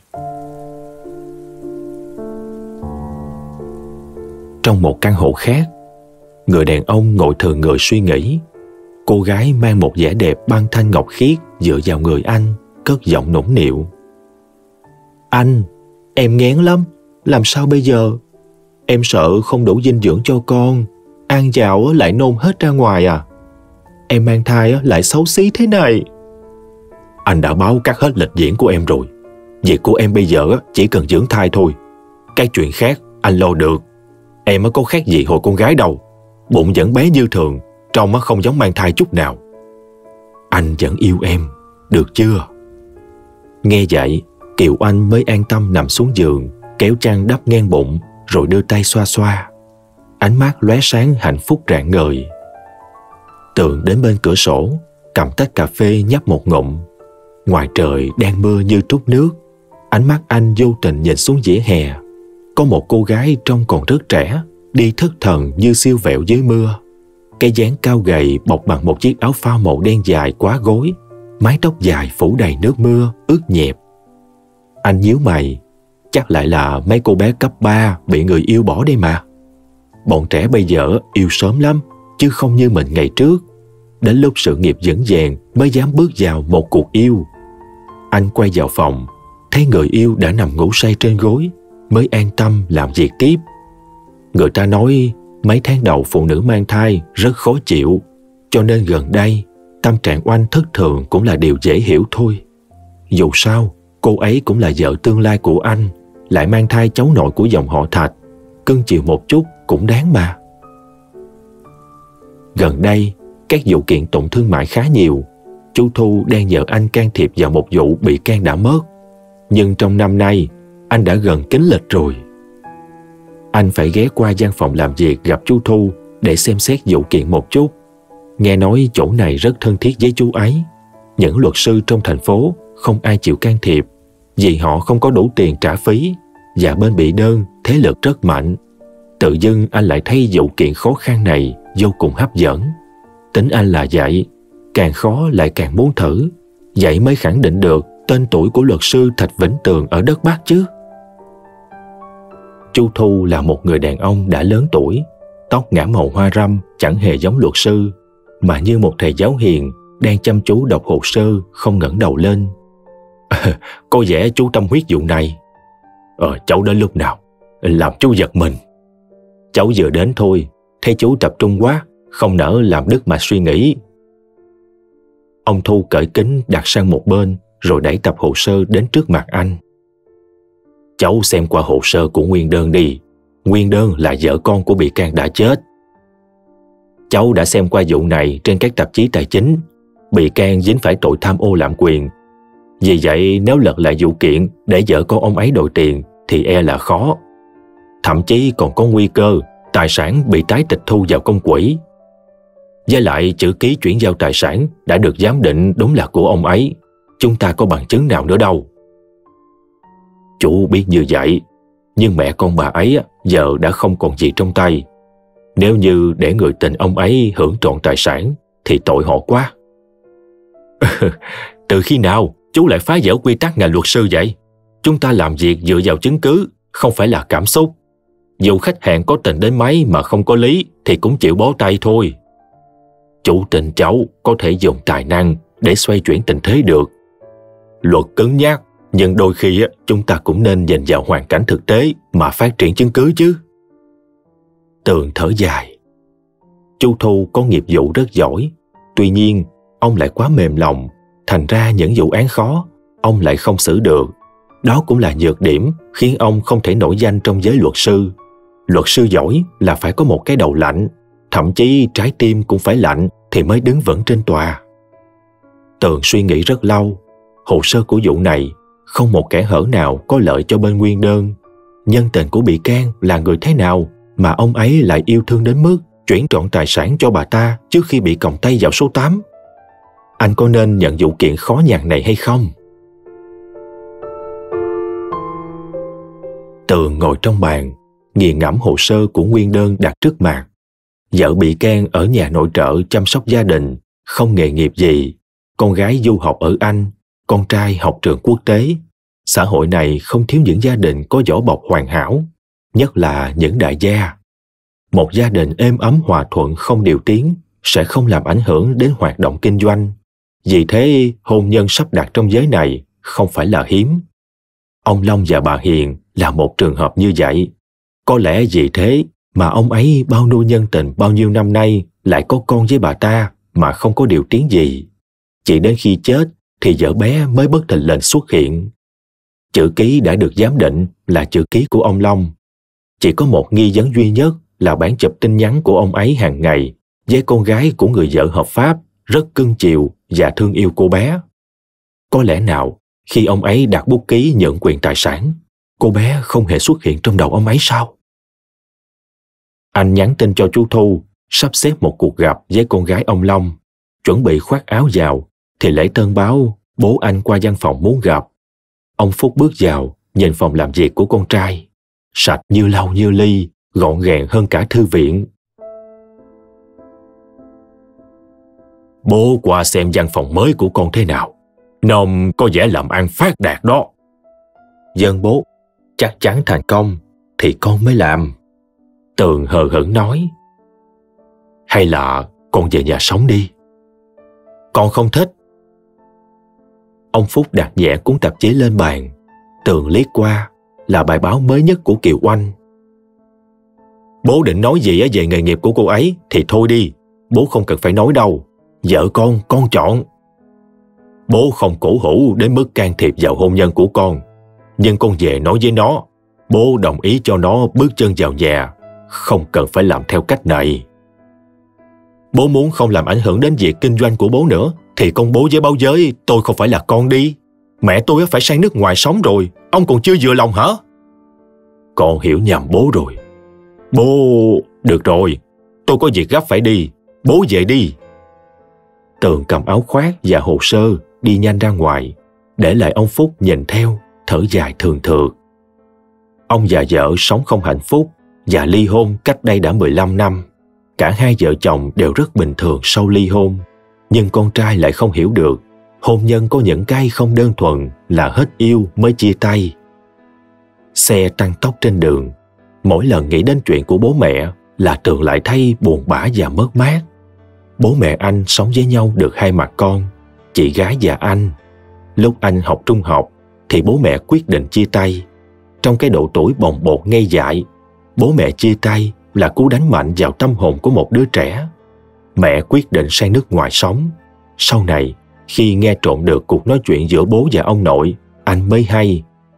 B: Trong một căn hộ khác, người đàn ông ngồi thừ người suy nghĩ. Cô gái mang một vẻ đẹp băng thanh ngọc khiết dựa vào người anh, cất giọng nũng nịu. Anh, em nghén lắm, làm sao bây giờ? Em sợ không đủ dinh dưỡng cho con, ăn vào lại nôn hết ra ngoài à. Em mang thai lại xấu xí thế này. Anh đã báo cắt hết lịch diễn của em rồi. Việc của em bây giờ chỉ cần dưỡng thai thôi. Cái chuyện khác anh lo được. Em có khác gì hồi con gái đâu. Bụng vẫn bé như thường, trông không giống mang thai chút nào. Anh vẫn yêu em, được chưa? Nghe vậy, Kiều Anh mới an tâm nằm xuống giường, kéo chăn đắp ngang bụng, rồi đưa tay xoa xoa. Ánh mắt lóe sáng hạnh phúc rạng ngời. Tường đến bên cửa sổ, cầm tách cà phê nhấp một ngụm. Ngoài trời đang mưa như trút nước. Ánh mắt anh vô tình nhìn xuống vỉa hè. Có một cô gái trông còn rất trẻ, đi thất thần như siêu vẹo dưới mưa. Cái dáng cao gầy bọc bằng một chiếc áo phao màu đen dài quá gối, mái tóc dài phủ đầy nước mưa, ướt nhẹp. Anh nhíu mày, chắc lại là mấy cô bé cấp 3 bị người yêu bỏ đây mà. Bọn trẻ bây giờ yêu sớm lắm, chứ không như mình ngày trước. Đến lúc sự nghiệp vững vàng mới dám bước vào một cuộc yêu. Anh quay vào phòng, thấy người yêu đã nằm ngủ say trên gối, mới an tâm làm việc tiếp. Người ta nói mấy tháng đầu phụ nữ mang thai rất khó chịu, cho nên gần đây tâm trạng oanh thất thường cũng là điều dễ hiểu thôi. Dù sao, cô ấy cũng là vợ tương lai của anh, lại mang thai cháu nội của dòng họ Thạch, cưng chiều một chút cũng đáng mà. Gần đây, các vụ kiện tụng thương mại khá nhiều. Chú Thu đang nhờ anh can thiệp vào một vụ bị can đã mất. Nhưng trong năm nay, anh đã gần kín lịch rồi. Anh phải ghé qua văn phòng làm việc gặp chú Thu để xem xét vụ kiện một chút. Nghe nói chỗ này rất thân thiết với chú ấy. Những luật sư trong thành phố không ai chịu can thiệp vì họ không có đủ tiền trả phí, và bên bị đơn thế lực rất mạnh. Tự dưng anh lại thấy vụ kiện khó khăn này vô cùng hấp dẫn. Tính anh là vậy, càng khó lại càng muốn thử. Vậy mới khẳng định được tên tuổi của luật sư Thạch Vĩnh Tường ở đất Bắc chứ. Chú Thu là một người đàn ông đã lớn tuổi, tóc ngả màu hoa râm, chẳng hề giống luật sư, mà như một thầy giáo hiền đang chăm chú đọc hồ sơ không ngẩng đầu lên. Có vẻ chú tâm huyết vụ này. Cháu đến lúc nào? Làm chú giật mình. Cháu vừa đến thôi, thấy chú tập trung quá, không nỡ làm đứt mạch suy nghĩ. Ông Thu cởi kính đặt sang một bên, rồi đẩy tập hồ sơ đến trước mặt anh. Cháu xem qua hồ sơ của Nguyên Đơn đi. Nguyên Đơn là vợ con của bị can đã chết. Cháu đã xem qua vụ này trên các tạp chí tài chính. Bị can dính phải tội tham ô lạm quyền. Vì vậy nếu lật lại vụ kiện để vợ con ông ấy đòi tiền thì e là khó. Thậm chí còn có nguy cơ tài sản bị tái tịch thu vào công quỹ. Với lại chữ ký chuyển giao tài sản đã được giám định đúng là của ông ấy. Chúng ta có bằng chứng nào nữa đâu. Chú biết như vậy, nhưng mẹ con bà ấy giờ đã không còn gì trong tay. Nếu như để người tình ông ấy hưởng trọn tài sản thì tội họ quá. Từ khi nào chú lại phá vỡ quy tắc ngành luật sư vậy? Chúng ta làm việc dựa vào chứng cứ, không phải là cảm xúc. Dù khách hàng có tình đến mấy mà không có lý thì cũng chịu bó tay thôi. Chú tin cháu có thể dùng tài năng để xoay chuyển tình thế được. Luật cứng nhắc, nhưng đôi khi chúng ta cũng nên nhìn vào hoàn cảnh thực tế mà phát triển chứng cứ chứ. Tường thở dài. Chú Thu có nghiệp vụ rất giỏi. Tuy nhiên, ông lại quá mềm lòng. Thành ra những vụ án khó, ông lại không xử được. Đó cũng là nhược điểm khiến ông không thể nổi danh trong giới luật sư. Luật sư giỏi là phải có một cái đầu lạnh. Thậm chí trái tim cũng phải lạnh thì mới đứng vững trên tòa. Tường suy nghĩ rất lâu. Hồ sơ của vụ này không một kẽ hở nào có lợi cho bên Nguyên Đơn. Nhân tình của bị can là người thế nào mà ông ấy lại yêu thương đến mức chuyển trọn tài sản cho bà ta trước khi bị còng tay vào số 8? Anh có nên nhận vụ kiện khó nhằn này hay không? Tường ngồi trong bàn, nghiền ngẫm hồ sơ của Nguyên Đơn đặt trước mặt. Vợ bị can ở nhà nội trợ chăm sóc gia đình, không nghề nghiệp gì. Con gái du học ở Anh, con trai học trường quốc tế. Xã hội này không thiếu những gia đình có vỏ bọc hoàn hảo, nhất là những đại gia. Một gia đình êm ấm hòa thuận không điều tiếng sẽ không làm ảnh hưởng đến hoạt động kinh doanh. Vì thế, hôn nhân sắp đặt trong giới này không phải là hiếm. Ông Long và bà Hiền là một trường hợp như vậy. Có lẽ vì thế mà ông ấy bao nuôi nhân tình bao nhiêu năm nay lại có con với bà ta mà không có điều tiếng gì. Chỉ đến khi chết thì vợ bé mới bất thình lình xuất hiện. Chữ ký đã được giám định là chữ ký của ông Long. Chỉ có một nghi vấn duy nhất là bản chụp tin nhắn của ông ấy hàng ngày với con gái của người vợ hợp pháp rất cưng chiều và thương yêu cô bé. Có lẽ nào khi ông ấy đặt bút ký nhận quyền tài sản, cô bé không hề xuất hiện trong đầu ông ấy sao? Anh nhắn tin cho chú Thu, sắp xếp một cuộc gặp với con gái ông Long. Chuẩn bị khoác áo vào, thì Lễ Tân báo bố anh qua văn phòng muốn gặp. Ông Phúc bước vào, nhìn phòng làm việc của con trai. Sạch như lau như ly, gọn gàng hơn cả thư viện. Bố qua xem văn phòng mới của con thế nào. Nông có vẻ làm ăn phát đạt đó. Dân bố, chắc chắn thành công thì con mới làm. Tường hờ hững nói. Hay là con về nhà sống đi? Con không thích. Ông Phúc đặt nhẹ cuốn tạp chí lên bàn. Tường liếc qua là bài báo mới nhất của Kiều Oanh. Bố định nói gì về nghề nghiệp của cô ấy thì thôi đi. Bố không cần phải nói đâu. Vợ con chọn. Bố không cổ hủ đến mức can thiệp vào hôn nhân của con. Nhưng con về nói với nó, bố đồng ý cho nó bước chân vào nhà. Không cần phải làm theo cách này. Bố muốn không làm ảnh hưởng đến việc kinh doanh của bố nữa thì công bố với báo giới tôi không phải là con đi. Mẹ tôi phải sang nước ngoài sống rồi. Ông còn chưa vừa lòng hả? Con hiểu nhầm bố rồi. Bố... Được rồi, tôi có việc gấp phải đi. Bố về đi. Tường cầm áo khoác và hồ sơ đi nhanh ra ngoài, để lại ông Phúc nhìn theo, thở dài thường thượt. Ông và vợ sống không hạnh phúc và ly hôn cách đây đã 15 năm. Cả hai vợ chồng đều rất bình thường sau ly hôn. Nhưng con trai lại không hiểu được hôn nhân có những cái không đơn thuần là hết yêu mới chia tay. Xe tăng tốc trên đường. Mỗi lần nghĩ đến chuyện của bố mẹ là Tường lại thấy buồn bã và mất mát. Bố mẹ anh sống với nhau được 2 mặt con, chị gái và anh. Lúc anh học trung học thì bố mẹ quyết định chia tay. Trong cái độ tuổi bồng bột ngây dại, bố mẹ chia tay là cú đánh mạnh vào tâm hồn của một đứa trẻ. Mẹ quyết định sang nước ngoài sống. Sau này, khi nghe trộm được cuộc nói chuyện giữa bố và ông nội, anh mới hay.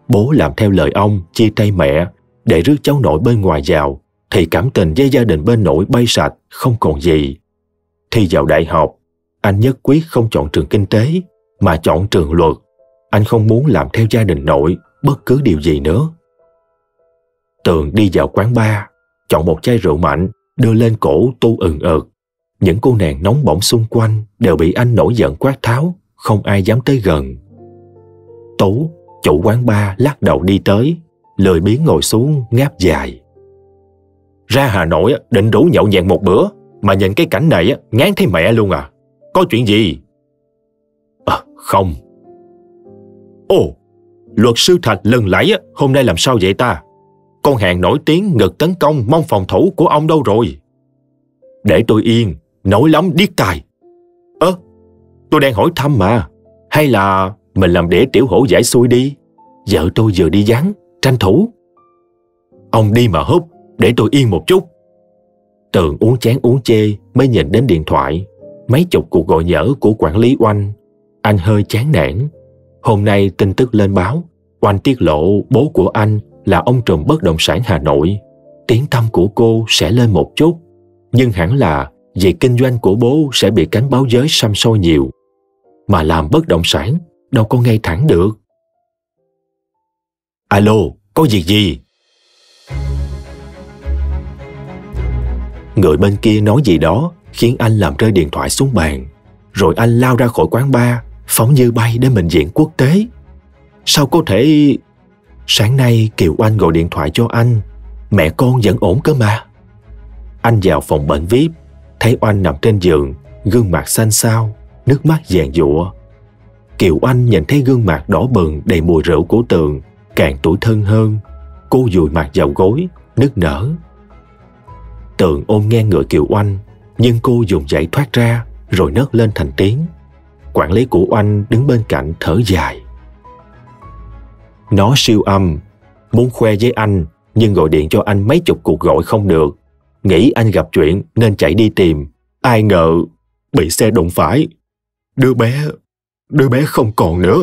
B: Bố làm theo lời ông chia tay mẹ để rước cháu nội bên ngoài vào, thì cảm tình với gia đình bên nội bay sạch, không còn gì. Thi vào đại học, anh nhất quyết không chọn trường kinh tế mà chọn trường luật. Anh không muốn làm theo gia đình nội bất cứ điều gì nữa. Tường đi vào quán bar, chọn một chai rượu mạnh, đưa lên cổ tu ừng ực. Những cô nàng nóng bỏng xung quanh đều bị anh nổi giận quát tháo, không ai dám tới gần. Tú, chủ quán bar, lắc đầu đi tới, lười biếng ngồi xuống ngáp dài. Ra Hà Nội định rủ nhậu nhẹt một bữa, mà nhìn cái cảnh này ngán thấy mẹ luôn à. Có chuyện gì? Không. Ồ, luật sư Thạch lần lẫy hôm nay làm sao vậy ta? Con hàng nổi tiếng ngực tấn công mong phòng thủ của ông đâu rồi? Để tôi yên, nổi lắm điếc tai. Tôi đang hỏi thăm mà. Hay là mình làm đĩa tiểu hổ giải xui đi? Vợ tôi vừa đi vắng, tranh thủ. Ông đi mà húp, để tôi yên một chút. Tường uống chán uống chê mới nhìn đến điện thoại. Mấy chục cuộc gọi nhỡ của quản lý Oanh. Anh hơi chán nản. Hôm nay tin tức lên báo, Oanh tiết lộ bố của anh là ông trùm bất động sản Hà Nội. Tiếng tăm của cô sẽ lên một chút, nhưng hẳn là việc kinh doanh của bố sẽ bị cánh báo giới săm soi nhiều. Mà làm bất động sản đâu có ngay thẳng được. Alo, có việc gì? Người bên kia nói gì đó khiến anh làm rơi điện thoại xuống bàn. Rồi anh lao ra khỏi quán bar, phóng như bay đến bệnh viện quốc tế. Sao có thể... Sáng nay Kiều Oanh gọi điện thoại cho anh. Mẹ con vẫn ổn cơ mà. Anh vào phòng bệnh VIP, thấy Oanh nằm trên giường, gương mặt xanh xao, nước mắt giàn giụa. Kiều Oanh nhìn thấy gương mặt đỏ bừng đầy mùi rượu của Tường, càng tủi thân hơn. Cô dụi mặt vào gối, nức nở. Tường ôm ngang người Kiều Oanh, nhưng cô dùng dãy thoát ra, rồi nấc lên thành tiếng. Quản lý của Oanh đứng bên cạnh thở dài. Nó siêu âm, muốn khoe với anh, nhưng gọi điện cho anh mấy chục cuộc gọi không được. Nghĩ anh gặp chuyện nên chạy đi tìm. Ai ngờ bị xe đụng phải. Đứa bé không còn nữa.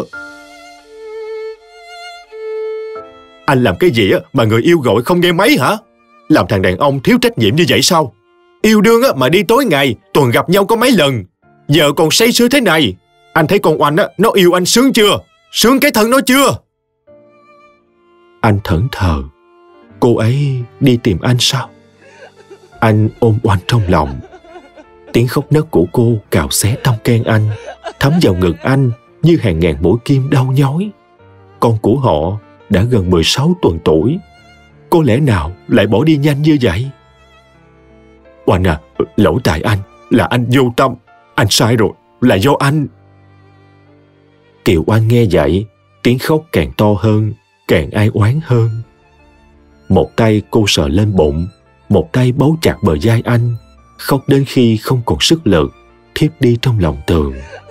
B: Anh làm cái gì mà người yêu gọi không nghe máy hả? Làm thằng đàn ông thiếu trách nhiệm như vậy sao? Yêu đương mà đi tối ngày, tuần gặp nhau có mấy lần. Giờ còn say sưa thế này. Anh thấy con Oanh nó yêu anh sướng chưa? Sướng cái thân nó chưa? Anh thẫn thờ. Cô ấy đi tìm anh sao? Anh ôm Oanh trong lòng. Tiếng khóc nấc của cô cào xé tâm can anh, thấm vào ngực anh như hàng ngàn mũi kim đau nhói. Con của họ đã gần 16 tuần tuổi. Có lẽ nào lại bỏ đi nhanh như vậy? Oanh à, lỗi tại anh, là anh vô tâm. Anh sai rồi, là do anh. Kiều Oanh nghe vậy, tiếng khóc càng to hơn, càng ai oán hơn. Một tay cô sờ lên bụng, một tay bấu chặt bờ vai anh, khóc đến khi không còn sức lực, thiếp đi trong lòng Tường.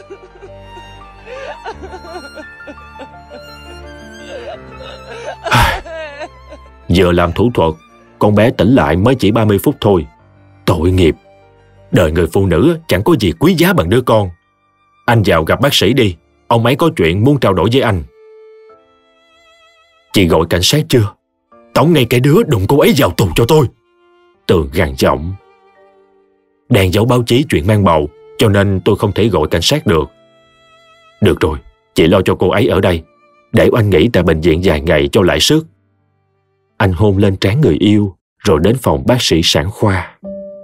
B: Giờ làm thủ thuật, con bé tỉnh lại mới chỉ 30 phút thôi. Tội nghiệp. Đời người phụ nữ chẳng có gì quý giá bằng đứa con. Anh vào gặp bác sĩ đi, ông ấy có chuyện muốn trao đổi với anh. Chị gọi cảnh sát chưa? Tống ngay cái đứa đụng cô ấy vào tù cho tôi. Tường gằn giọng. Đang giấu báo chí chuyện mang bầu, cho nên tôi không thể gọi cảnh sát được. Được rồi, chị lo cho cô ấy ở đây, để Oanh nghỉ tại bệnh viện vài ngày cho lại sức. Anh hôn lên trán người yêu, rồi đến phòng bác sĩ sản khoa.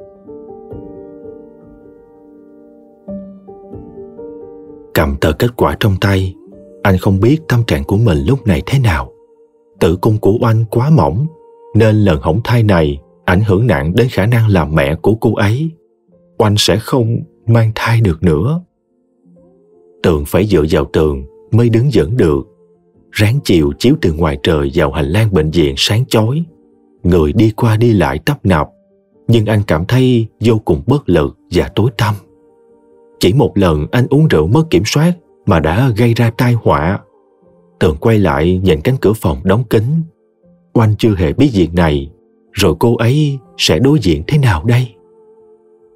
B: Cầm tờ kết quả trong tay, anh không biết tâm trạng của mình lúc này thế nào. Tử cung của Oanh quá mỏng, nên lần hỏng thai này ảnh hưởng nặng đến khả năng làm mẹ của cô ấy. Oanh sẽ không mang thai được nữa. Tường phải dựa vào tường mới đứng vững được. Ráng chiều chiếu từ ngoài trời vào hành lang bệnh viện sáng chói. Người đi qua đi lại tấp nập, nhưng anh cảm thấy vô cùng bất lực và tối tăm. Chỉ một lần anh uống rượu mất kiểm soát mà đã gây ra tai họa. Tường quay lại nhìn cánh cửa phòng đóng kín. Oanh chưa hề biết việc này, rồi cô ấy sẽ đối diện thế nào đây?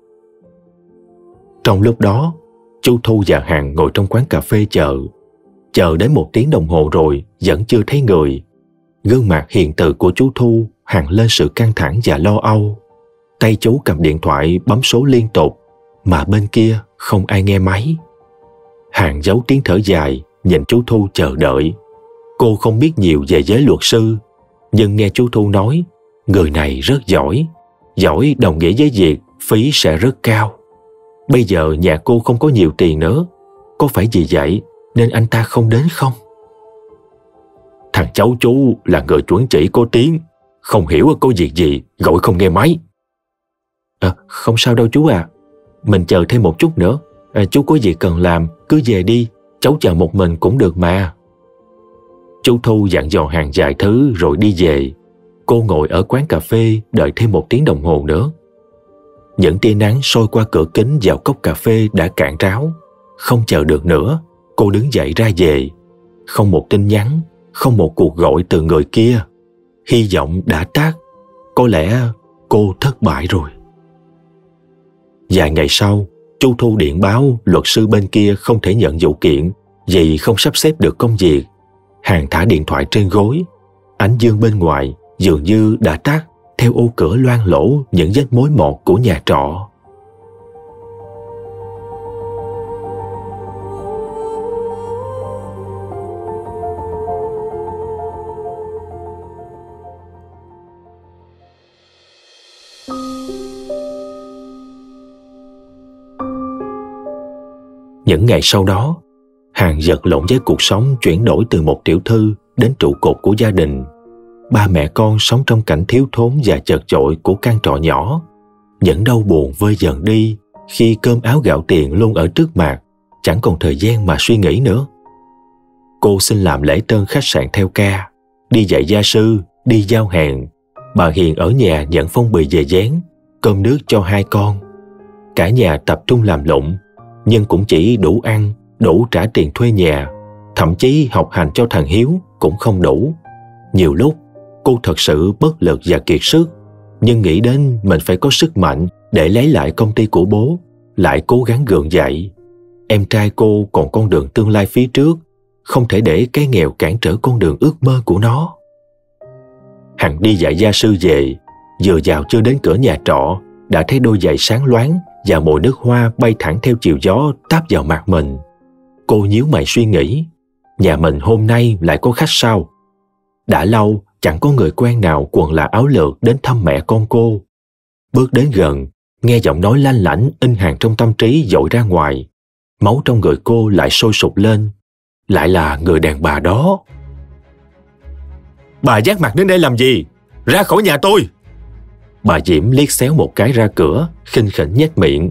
B: Trong lúc đó, chú Thu và Hằng ngồi trong quán cà phê chờ. Chờ đến 1 tiếng đồng hồ rồi vẫn chưa thấy người. Gương mặt hiền từ của chú Thu hằn lên sự căng thẳng và lo âu. Tay chú cầm điện thoại bấm số liên tục, mà bên kia không ai nghe máy. Hằng giấu tiếng thở dài, nhìn chú Thu chờ đợi. Cô không biết nhiều về giới luật sư, nhưng nghe chú Thu nói, người này rất giỏi. Giỏi đồng nghĩa với việc phí sẽ rất cao. Bây giờ nhà cô không có nhiều tiền nữa. Có phải vì vậy nên anh ta không đến không? Thằng cháu chú là người chuẩn chỉ có tiếng, không hiểu có việc gì gọi không nghe máy. Không sao đâu chú à. Mình chờ thêm một chút nữa. Chú có việc cần làm, cứ về đi. Cháu chờ một mình cũng được mà. Chú Thu dặn dò Hằng vài thứ rồi đi về. Cô ngồi ở quán cà phê đợi thêm 1 tiếng đồng hồ nữa. Những tia nắng soi qua cửa kính vào cốc cà phê đã cạn ráo. Không chờ được nữa, cô đứng dậy ra về. Không một tin nhắn, không một cuộc gọi từ người kia. Hy vọng đã tắt. Có lẽ cô thất bại rồi. Vài ngày sau, chú Thu điện báo luật sư bên kia không thể nhận vụ kiện vì không sắp xếp được công việc. Hằng thả điện thoại trên gối. Ánh dương bên ngoài dường như đã tắt theo ô cửa loang lổ những vết mối một của nhà trọ. Những ngày sau đó, Hằng vật lộn với cuộc sống chuyển đổi từ một tiểu thư đến trụ cột của gia đình. Ba mẹ con sống trong cảnh thiếu thốn và chật chội của căn trọ nhỏ. Những đau buồn vơi dần đi khi cơm áo gạo tiền luôn ở trước mặt, chẳng còn thời gian mà suy nghĩ nữa. Cô xin làm lễ tân khách sạn theo ca, đi dạy gia sư, đi giao hàng. Bà Hiền ở nhà nhận phong bì về dán, cơm nước cho 2 con. Cả nhà tập trung làm lụng, nhưng cũng chỉ đủ ăn, đủ trả tiền thuê nhà. Thậm chí học hành cho thằng Hiếu cũng không đủ. Nhiều lúc cô thật sự bất lực và kiệt sức, nhưng nghĩ đến mình phải có sức mạnh để lấy lại công ty của bố, lại cố gắng gượng dậy. Em trai cô còn con đường tương lai phía trước, không thể để cái nghèo cản trở con đường ước mơ của nó. Hằng đi dạy gia sư về, vừa vào chưa đến cửa nhà trọ đã thấy đôi giày sáng loáng và mùi nước hoa bay thẳng theo chiều gió táp vào mặt mình. Cô nhíu mày suy nghĩ, nhà mình hôm nay lại có khách sao? Đã lâu chẳng có người quen nào quần là áo lượt đến thăm mẹ con cô. Bước đến gần, nghe giọng nói lanh lảnh in hằn trong tâm trí dội ra ngoài. Máu trong người cô lại sôi sục lên. Lại là người đàn bà đó. Bà vác mặt đến đây làm gì? Ra khỏi nhà tôi! Bà Diễm liếc xéo một cái ra cửa, khinh khỉnh nhếch miệng.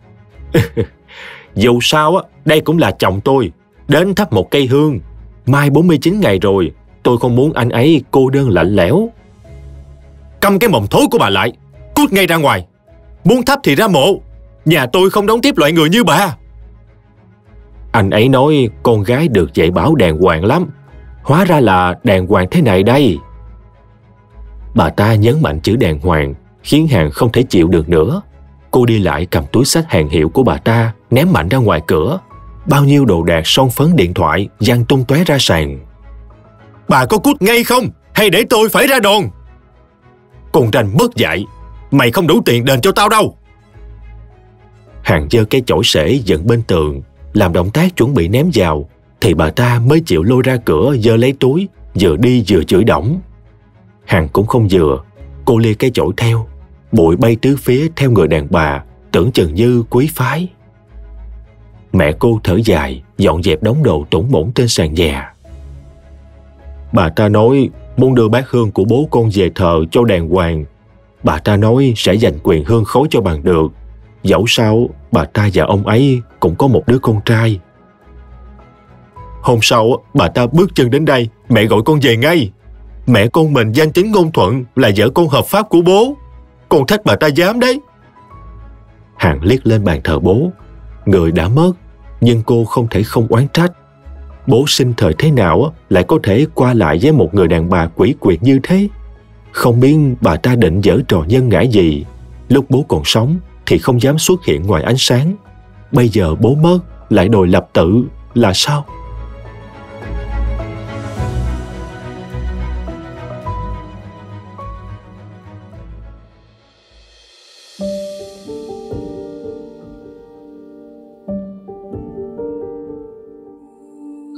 B: Dù sao đây cũng là chồng tôi. Đến thắp một cây hương. Mai 49 ngày rồi, tôi không muốn anh ấy cô đơn lạnh lẽo. Câm cái mồm thối của bà lại, cút ngay ra ngoài. Muốn thắp thì ra mộ. Nhà tôi không đón tiếp loại người như bà. Anh ấy nói con gái được dạy bảo đàng hoàng lắm. Hóa ra là đàng hoàng thế này đây. Bà ta nhấn mạnh chữ đàng hoàng, khiến Hằng không thể chịu được nữa. Cô đi lại cầm túi xách hàng hiệu của bà ta, ném mạnh ra ngoài cửa. Bao nhiêu đồ đạc, son phấn, điện thoại văng tung tóe ra sàn. Bà có cút ngay không? Hay để tôi phải ra đòn? Con ranh mất dạy. Mày không đủ tiền đền cho tao đâu. Hằng giơ cái chổi sể dựng bên tường, làm động tác chuẩn bị ném vào, thì bà ta mới chịu lôi ra cửa giơ lấy túi, vừa đi vừa chửi đổng. Hằng cũng không vừa, cô lia cái chổi theo. Bụi bay tứ phía theo người đàn bà, tưởng chừng như quý phái. Mẹ cô thở dài, dọn dẹp đống đồ tủng bổng trên sàn nhà. Bà ta nói muốn đưa bát hương của bố con về thờ cho đàng hoàng. Bà ta nói sẽ dành quyền hương khối cho bằng được. Dẫu sao, bà ta và ông ấy cũng có một đứa con trai. Hôm sau, bà ta bước chân đến đây, mẹ gọi con về ngay. Mẹ con mình danh chính ngôn thuận là vợ con hợp pháp của bố. Con trách bà ta dám đấy. Hằng liếc lên bàn thờ bố. Người đã mất, nhưng cô không thể không oán trách. Bố sinh thời thế nào lại có thể qua lại với một người đàn bà quỷ quyệt như thế? Không biết bà ta định giở trò nhân ngã gì. Lúc bố còn sống thì không dám xuất hiện ngoài ánh sáng. Bây giờ bố mất lại đòi lập tự là sao?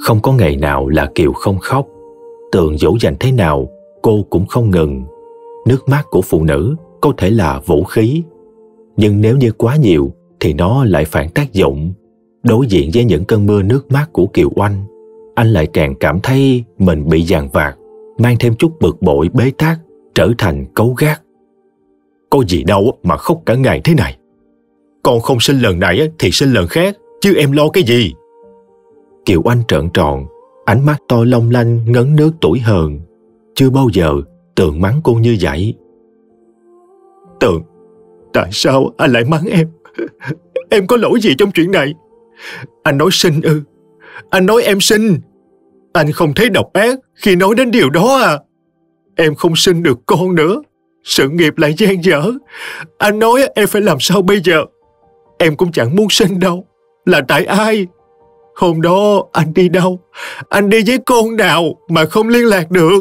B: Không có ngày nào là Kiều không khóc. Tường dỗ dành thế nào, cô cũng không ngừng. Nước mắt của phụ nữ có thể là vũ khí, nhưng nếu như quá nhiều thì nó lại phản tác dụng. Đối diện với những cơn mưa nước mắt của Kiều Oanh, anh lại càng cảm thấy mình bị dằn vặt, mang thêm chút bực bội bế tắc, trở thành cấu gắt. Có gì đâu mà khóc cả ngày thế này. Con không sinh lần này thì sinh lần khác, chứ em lo cái gì? Kiều Oanh trợn tròn, ánh mắt to long lanh ngấn nước tủi hờn. Chưa bao giờ Tường mắng cô như vậy. Tường, tại sao anh lại mắng em? Em có lỗi gì trong chuyện này? Anh nói sinh ư? Anh nói em sinh. Anh không thấy độc ác khi nói đến điều đó à? Em không sinh được con nữa, sự nghiệp lại dang dở. Anh nói em phải làm sao bây giờ? Em cũng chẳng muốn sinh đâu. Là tại ai? Hôm đó anh đi đâu? Anh đi với con nào mà không liên lạc được?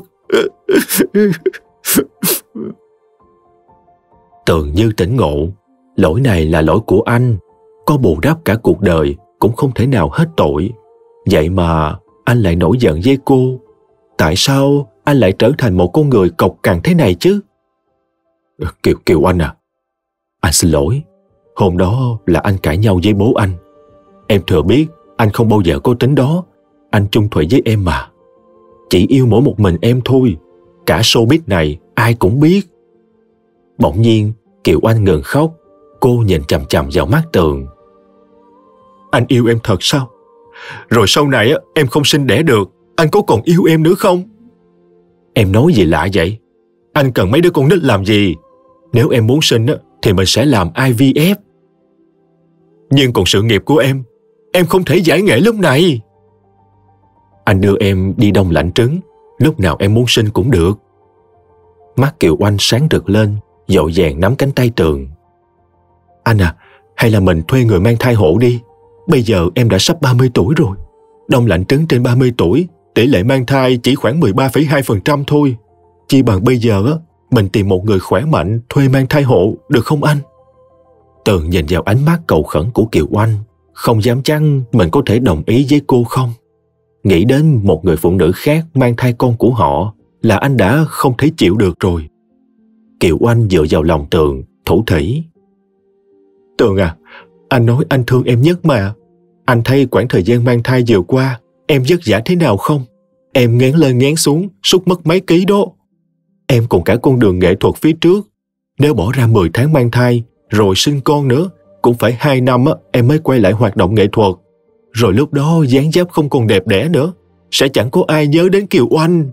B: Tường như tỉnh ngộ. Lỗi này là lỗi của anh. Có bù đắp cả cuộc đời cũng không thể nào hết tội. Vậy mà anh lại nổi giận với cô. Tại sao anh lại trở thành một con người cộc cằn thế này chứ? Kiều Anh à, anh xin lỗi. Hôm đó là anh cãi nhau với bố anh. Em thừa biết anh không bao giờ có tính đó. Anh chung thủy với em mà. Chỉ yêu mỗi một mình em thôi. Cả showbiz này ai cũng biết. Bỗng nhiên Kiều Anh ngừng khóc. Cô nhìn chằm chằm vào mắt Tường. Anh yêu em thật sao? Rồi sau này em không sinh đẻ được, anh có còn yêu em nữa không? Em nói gì lạ vậy? Anh cần mấy đứa con nít làm gì? Nếu em muốn sinh thì mình sẽ làm IVF. Nhưng còn sự nghiệp của em không thể giải nghệ lúc này. Anh đưa em đi đông lạnh trứng, lúc nào em muốn sinh cũng được. Mắt Kiều Oanh sáng rực lên, dội vàng nắm cánh tay Tường. Anh à, hay là mình thuê người mang thai hộ đi. Bây giờ em đã sắp 30 tuổi rồi. Đông lạnh trứng trên 30 tuổi, tỷ lệ mang thai chỉ khoảng 13,2% thôi. Chi bằng bây giờ mình tìm một người khỏe mạnh thuê mang thai hộ, được không anh? Tường nhìn vào ánh mắt cầu khẩn của Kiều Oanh, không dám chắc mình có thể đồng ý với cô không. Nghĩ đến một người phụ nữ khác mang thai con của họ là anh đã không thể chịu được rồi. Kiều Oanh dựa vào lòng Tường, thủ thỉ. Tường à, anh nói anh thương em nhất mà. Anh thấy quãng thời gian mang thai vừa qua em vất vả thế nào không? Em ngán lên ngán xuống, sút mất mấy ký đó. Em còn cả con đường nghệ thuật phía trước. Nếu bỏ ra 10 tháng mang thai rồi sinh con nữa, cũng phải 2 năm em mới quay lại hoạt động nghệ thuật. Rồi lúc đó dáng dấp không còn đẹp đẽ nữa, sẽ chẳng có ai nhớ đến Kiều Oanh.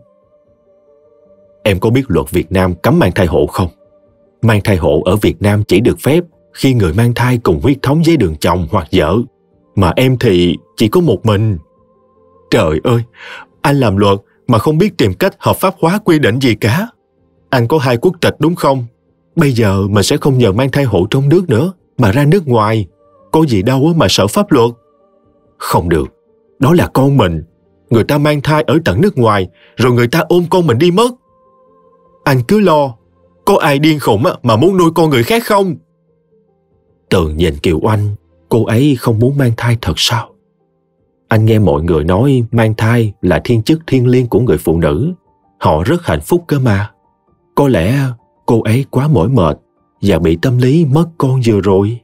B: Em có biết luật Việt Nam cấm mang thai hộ không? Mang thai hộ ở Việt Nam chỉ được phép khi người mang thai cùng huyết thống với đường chồng hoặc vợ. Mà em thì chỉ có một mình. Trời ơi, anh làm luật mà không biết tìm cách hợp pháp hóa quy định gì cả. Anh có 2 quốc tịch đúng không? Bây giờ mình sẽ không nhờ mang thai hộ trong nước nữa, mà ra nước ngoài. Có gì đâu mà sợ pháp luật. Không được, đó là con mình. Người ta mang thai ở tận nước ngoài, rồi người ta ôm con mình đi mất. Anh cứ lo, có ai điên khùng mà muốn nuôi con người khác không? Tường nhìn Kiều Oanh, cô ấy không muốn mang thai thật sao? Anh nghe mọi người nói mang thai là thiên chức thiêng liêng của người phụ nữ. Họ rất hạnh phúc cơ mà. Có lẽ cô ấy quá mỏi mệt và bị tâm lý mất con vừa rồi.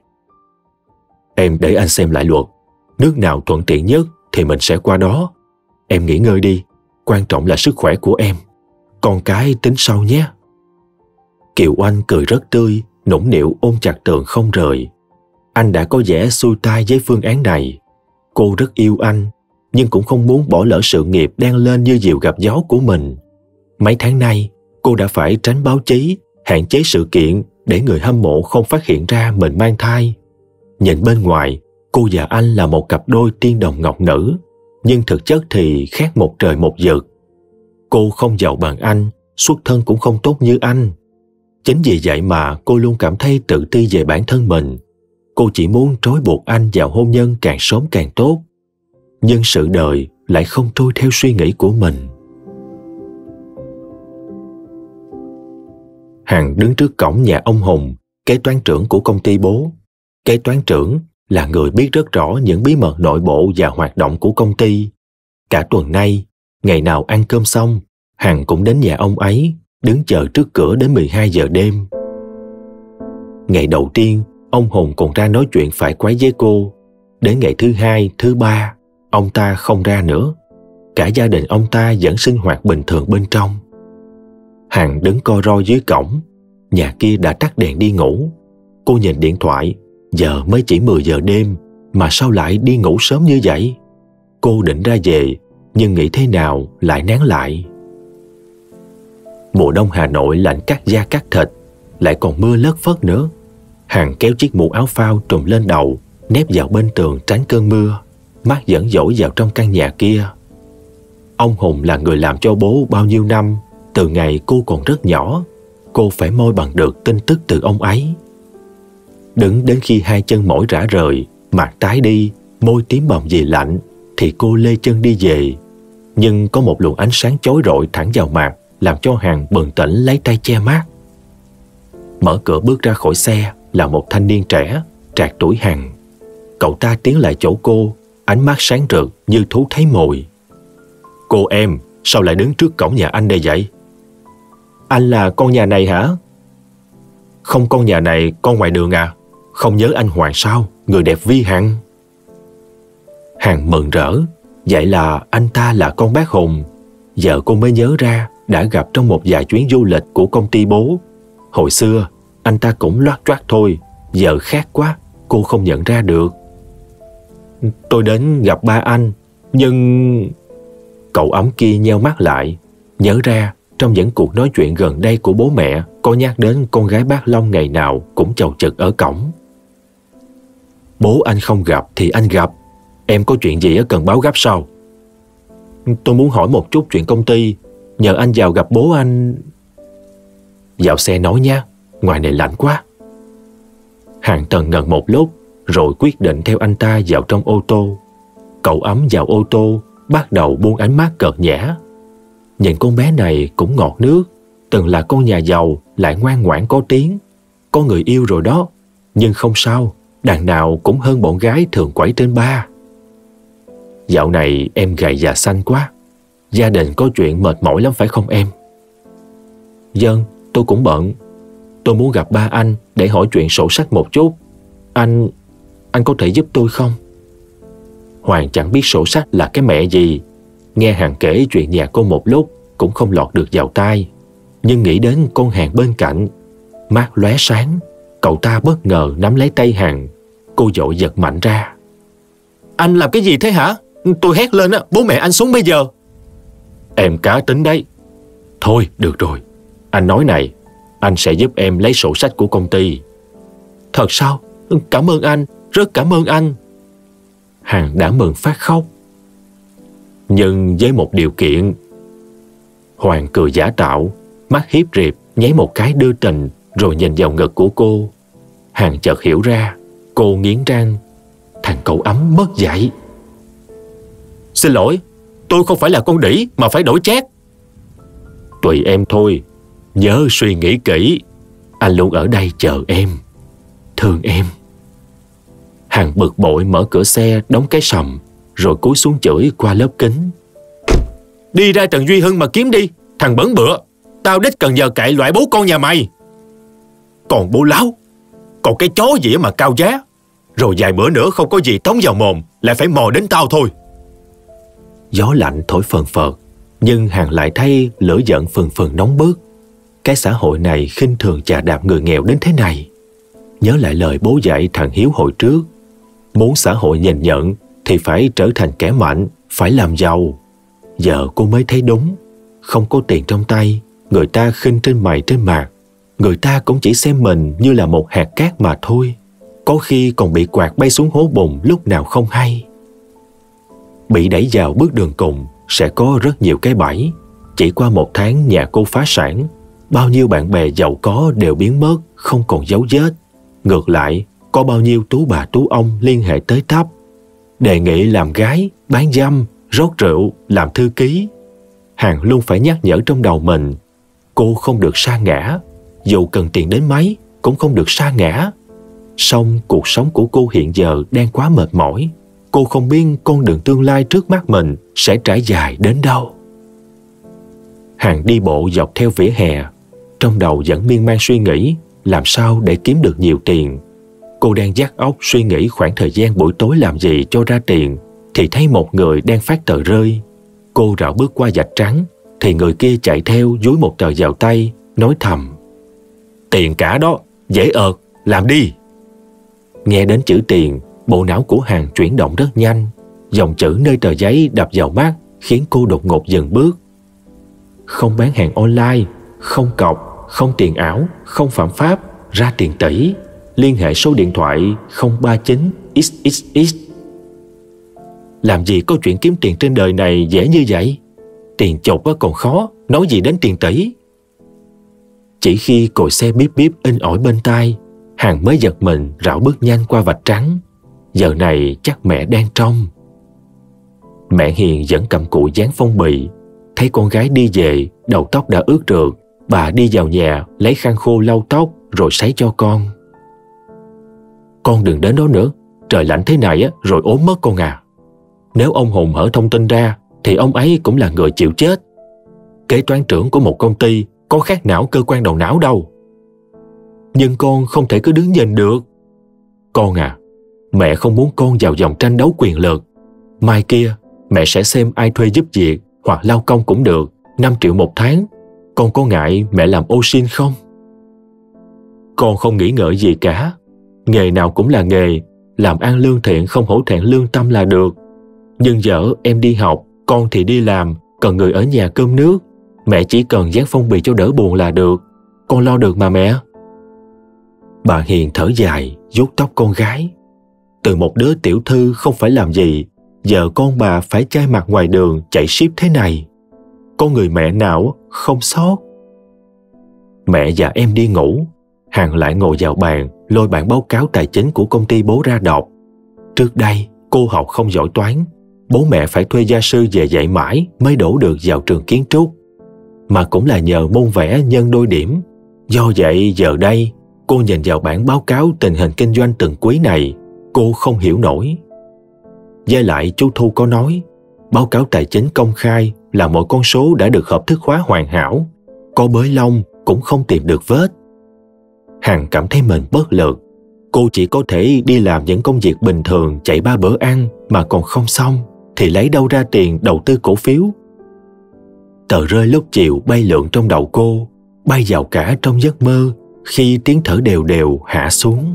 B: Em để anh xem lại luật. Nước nào thuận tiện nhất thì mình sẽ qua đó. Em nghỉ ngơi đi, quan trọng là sức khỏe của em. Con cái tính sau nhé. Kiều Oanh cười rất tươi, nũng nịu ôm chặt Tường không rời. Anh đã có vẻ xuôi tai với phương án này. Cô rất yêu anh, nhưng cũng không muốn bỏ lỡ sự nghiệp đang lên như diều gặp gió của mình. Mấy tháng nay, cô đã phải tránh báo chí, hạn chế sự kiện để người hâm mộ không phát hiện ra mình mang thai. Nhìn bên ngoài, cô và anh là một cặp đôi tiên đồng ngọc nữ, nhưng thực chất thì khác một trời một vực. Cô không giàu bằng anh, xuất thân cũng không tốt như anh. Chính vì vậy mà cô luôn cảm thấy tự ti về bản thân mình. Cô chỉ muốn trói buộc anh vào hôn nhân càng sớm càng tốt. Nhưng sự đời lại không trôi theo suy nghĩ của mình. Hằng đứng trước cổng nhà ông Hùng, kế toán trưởng của công ty bố. Kế toán trưởng là người biết rất rõ những bí mật nội bộ và hoạt động của công ty. Cả tuần nay, ngày nào ăn cơm xong, Hằng cũng đến nhà ông ấy, đứng chờ trước cửa đến 12 giờ đêm. Ngày đầu tiên, ông Hùng còn ra nói chuyện phải quấy với cô. Đến ngày thứ hai, thứ ba, ông ta không ra nữa. Cả gia đình ông ta vẫn sinh hoạt bình thường bên trong. Hằng đứng co ro dưới cổng. Nhà kia đã tắt đèn đi ngủ. Cô nhìn điện thoại, giờ mới chỉ 10 giờ đêm, mà sao lại đi ngủ sớm như vậy? Cô định ra về, nhưng nghĩ thế nào lại nán lại. Mùa đông Hà Nội lạnh cắt da cắt thịt, lại còn mưa lất phất nữa. Hằng kéo chiếc mũ áo phao trùm lên đầu, nép vào bên tường tránh cơn mưa, mắt vẫn dõi vào trong căn nhà kia. Ông Hùng là người làm cho bố bao nhiêu năm, từ ngày cô còn rất nhỏ. Cô phải moi bằng được tin tức từ ông ấy. Đứng đến khi hai chân mỏi rã rời, mặt tái đi, môi tím bầm vì lạnh, thì cô lê chân đi về. Nhưng có một luồng ánh sáng chói rọi thẳng vào mặt, làm cho Hằng bừng tỉnh lấy tay che mắt. Mở cửa bước ra khỏi xe là một thanh niên trẻ, trạc tuổi Hằng. Cậu ta tiến lại chỗ cô, ánh mắt sáng rực như thú thấy mồi. Cô em, sao lại đứng trước cổng nhà anh đây vậy? Anh là con nhà này hả? Không, con nhà này, con ngoài đường à? Không nhớ anh Hoàng sao, người đẹp vi Hằng. Hằng mừng rỡ, vậy là anh ta là con bác Hùng. Giờ cô mới nhớ ra đã gặp trong một vài chuyến du lịch của công ty bố. Hồi xưa, anh ta cũng loát choát thôi, giờ khác quá, cô không nhận ra được. Tôi đến gặp ba anh, nhưng... Cậu ấm kia nheo mắt lại, nhớ ra trong những cuộc nói chuyện gần đây của bố mẹ có nhắc đến con gái bác Long ngày nào cũng chầu chực ở cổng. Bố anh không gặp thì anh gặp. Em có chuyện gì cần báo gấp sao? Tôi muốn hỏi một chút chuyện công ty, nhờ anh vào gặp bố anh. Vào xe nói nha, ngoài này lạnh quá. Hằng tần ngần một lúc, rồi quyết định theo anh ta vào trong ô tô. Cậu ấm vào ô tô, bắt đầu buông ánh mắt cợt nhã. Nhìn con bé này cũng ngọt nước, từng là con nhà giàu, lại ngoan ngoãn có tiếng. Có người yêu rồi đó, nhưng không sao, đàn nào cũng hơn bọn gái thường quẩy trên bar. Dạo này em gầy già xanh quá, gia đình có chuyện mệt mỏi lắm phải không em? Vâng, tôi cũng bận. Tôi muốn gặp ba anh để hỏi chuyện sổ sách một chút. Anh có thể giúp tôi không? Hoàng chẳng biết sổ sách là cái mẹ gì. Nghe Hằng kể chuyện nhà cô một lúc cũng không lọt được vào tai. Nhưng nghĩ đến con Hằng bên cạnh, mắt lóe sáng, cậu ta bất ngờ nắm lấy tay Hằng. Cô vội giật mạnh ra. Anh làm cái gì thế hả? Tôi hét lên á, bố mẹ anh xuống bây giờ. Em cá tính đấy. Thôi được rồi, anh nói này, anh sẽ giúp em lấy sổ sách của công ty. Thật sao? Cảm ơn anh, rất cảm ơn anh. Hằng đã mừng phát khóc. Nhưng với một điều kiện. Hoàng cười giả tạo, mắt hiếp riệp nháy một cái đưa tình, rồi nhìn vào ngực của cô. Hằng chợt hiểu ra, cô nghiến răng. Thằng cậu ấm mất dạy. Xin lỗi, tôi không phải là con đĩ mà phải đổi chát. Tùy em thôi, nhớ suy nghĩ kỹ. Anh luôn ở đây chờ em, thương em. Hằng bực bội mở cửa xe đóng cái sầm, rồi cúi xuống chửi qua lớp kính. Đi ra Trần Duy Hưng mà kiếm đi, thằng bẩn bựa. Tao đích cần giờ cậy loại bố con nhà mày. Còn bố láo, còn cái chó gì mà cao giá. Rồi vài bữa nữa không có gì tống vào mồm, lại phải mò đến tao thôi. Gió lạnh thổi phần phật, nhưng Hằng lại thấy lửa giận phừng phừng nóng bức. Cái xã hội này khinh thường chà đạp người nghèo đến thế này. Nhớ lại lời bố dạy thằng Hiếu hồi trước, muốn xã hội nhìn nhận thì phải trở thành kẻ mạnh, phải làm giàu. Giờ cô mới thấy đúng. Không có tiền trong tay, người ta khinh trên mày trên mặt. Người ta cũng chỉ xem mình như là một hạt cát mà thôi. Có khi còn bị quạt bay xuống hố bùn lúc nào không hay. Bị đẩy vào bước đường cùng sẽ có rất nhiều cái bẫy. Chỉ qua 1 tháng nhà cô phá sản, bao nhiêu bạn bè giàu có đều biến mất, không còn dấu vết. Ngược lại, có bao nhiêu tú bà tú ông liên hệ tới tấp, đề nghị làm gái, bán dâm, rót rượu, làm thư ký. Hằng luôn phải nhắc nhở trong đầu mình, cô không được sa ngã, dù cần tiền đến mấy cũng không được sa ngã. Song cuộc sống của cô hiện giờ đang quá mệt mỏi, cô không biết con đường tương lai trước mắt mình sẽ trải dài đến đâu. Hằng đi bộ dọc theo vỉa hè, trong đầu vẫn miên man suy nghĩ làm sao để kiếm được nhiều tiền. Cô đang vắt óc suy nghĩ khoảng thời gian buổi tối làm gì cho ra tiền, thì thấy một người đang phát tờ rơi. Cô rảo bước qua vạch trắng, thì người kia chạy theo dúi một tờ vào tay, nói thầm: "Tiền cả đó, dễ ợt, làm đi." Nghe đến chữ tiền, bộ não của Hằng chuyển động rất nhanh. Dòng chữ nơi tờ giấy đập vào mắt khiến cô đột ngột dừng bước. Không bán hàng online, không cọc, không tiền ảo, không phạm pháp, ra tiền tỷ. Liên hệ số điện thoại 039 XXX. Làm gì có chuyện kiếm tiền trên đời này dễ như vậy? Tiền chục còn khó, nói gì đến tiền tỷ. Chỉ khi còi xe bíp bíp in ỏi bên tai, Hằng mới giật mình rảo bước nhanh qua vạch trắng. Giờ này chắc mẹ đang trông. Mẹ Hiền vẫn cầm cụi dán phong bì. Thấy con gái đi về, đầu tóc đã ướt rượt, bà đi vào nhà lấy khăn khô lau tóc rồi sấy cho con. Con đừng đến đó nữa, trời lạnh thế này rồi ốm mất con à. Nếu ông Hùng hở thông tin ra thì ông ấy cũng là người chịu chết. Kế toán trưởng của một công ty có khác nào cơ quan đầu não đâu. Nhưng con không thể cứ đứng nhìn được. Con à, mẹ không muốn con vào vòng tranh đấu quyền lực. Mai kia mẹ sẽ xem ai thuê giúp việc hoặc lao công cũng được, 5 triệu một tháng. Con có ngại mẹ làm ô sin không? Con không nghĩ ngợi gì cả. Nghề nào cũng là nghề, làm ăn lương thiện không hổ thẹn lương tâm là được. Nhưng vợ em đi học, con thì đi làm, cần người ở nhà cơm nước. Mẹ chỉ cần dán phong bì cho đỡ buồn là được. Con lo được mà mẹ. Bà Hiền thở dài, vuốt tóc con gái. Từ một đứa tiểu thư không phải làm gì, giờ con bà phải chai mặt ngoài đường chạy ship thế này. Có người mẹ nào không xót. Mẹ và em đi ngủ, Hằng lại ngồi vào bàn, lôi bản báo cáo tài chính của công ty bố ra đọc. Trước đây, cô học không giỏi toán. Bố mẹ phải thuê gia sư về dạy mãi mới đổ được vào trường kiến trúc. Mà cũng là nhờ môn vẽ nhân đôi điểm. Do vậy giờ đây, cô nhìn vào bản báo cáo tình hình kinh doanh từng quý này, cô không hiểu nổi. Với lại chú Thu có nói, báo cáo tài chính công khai là mọi con số đã được hợp thức hóa hoàn hảo. Có bới lông cũng không tìm được vết. Hằng cảm thấy mình bất lực. Cô chỉ có thể đi làm những công việc bình thường chạy 3 bữa ăn mà còn không xong thì lấy đâu ra tiền đầu tư cổ phiếu. Tờ rơi lúc chiều bay lượn trong đầu cô, bay vào cả trong giấc mơ khi tiếng thở đều đều hạ xuống.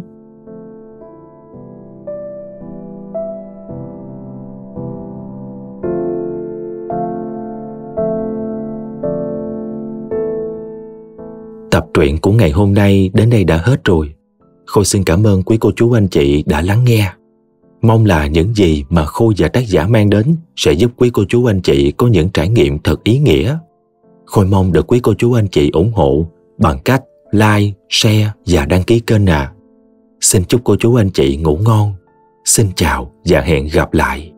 B: Tập truyện của ngày hôm nay đến đây đã hết rồi. Khôi xin cảm ơn quý cô chú anh chị đã lắng nghe. Mong là những gì mà Khôi và tác giả mang đến sẽ giúp quý cô chú anh chị có những trải nghiệm thật ý nghĩa. Khôi mong được quý cô chú anh chị ủng hộ bằng cách like, share và đăng ký kênh. Xin chúc cô chú anh chị ngủ ngon. Xin chào và hẹn gặp lại.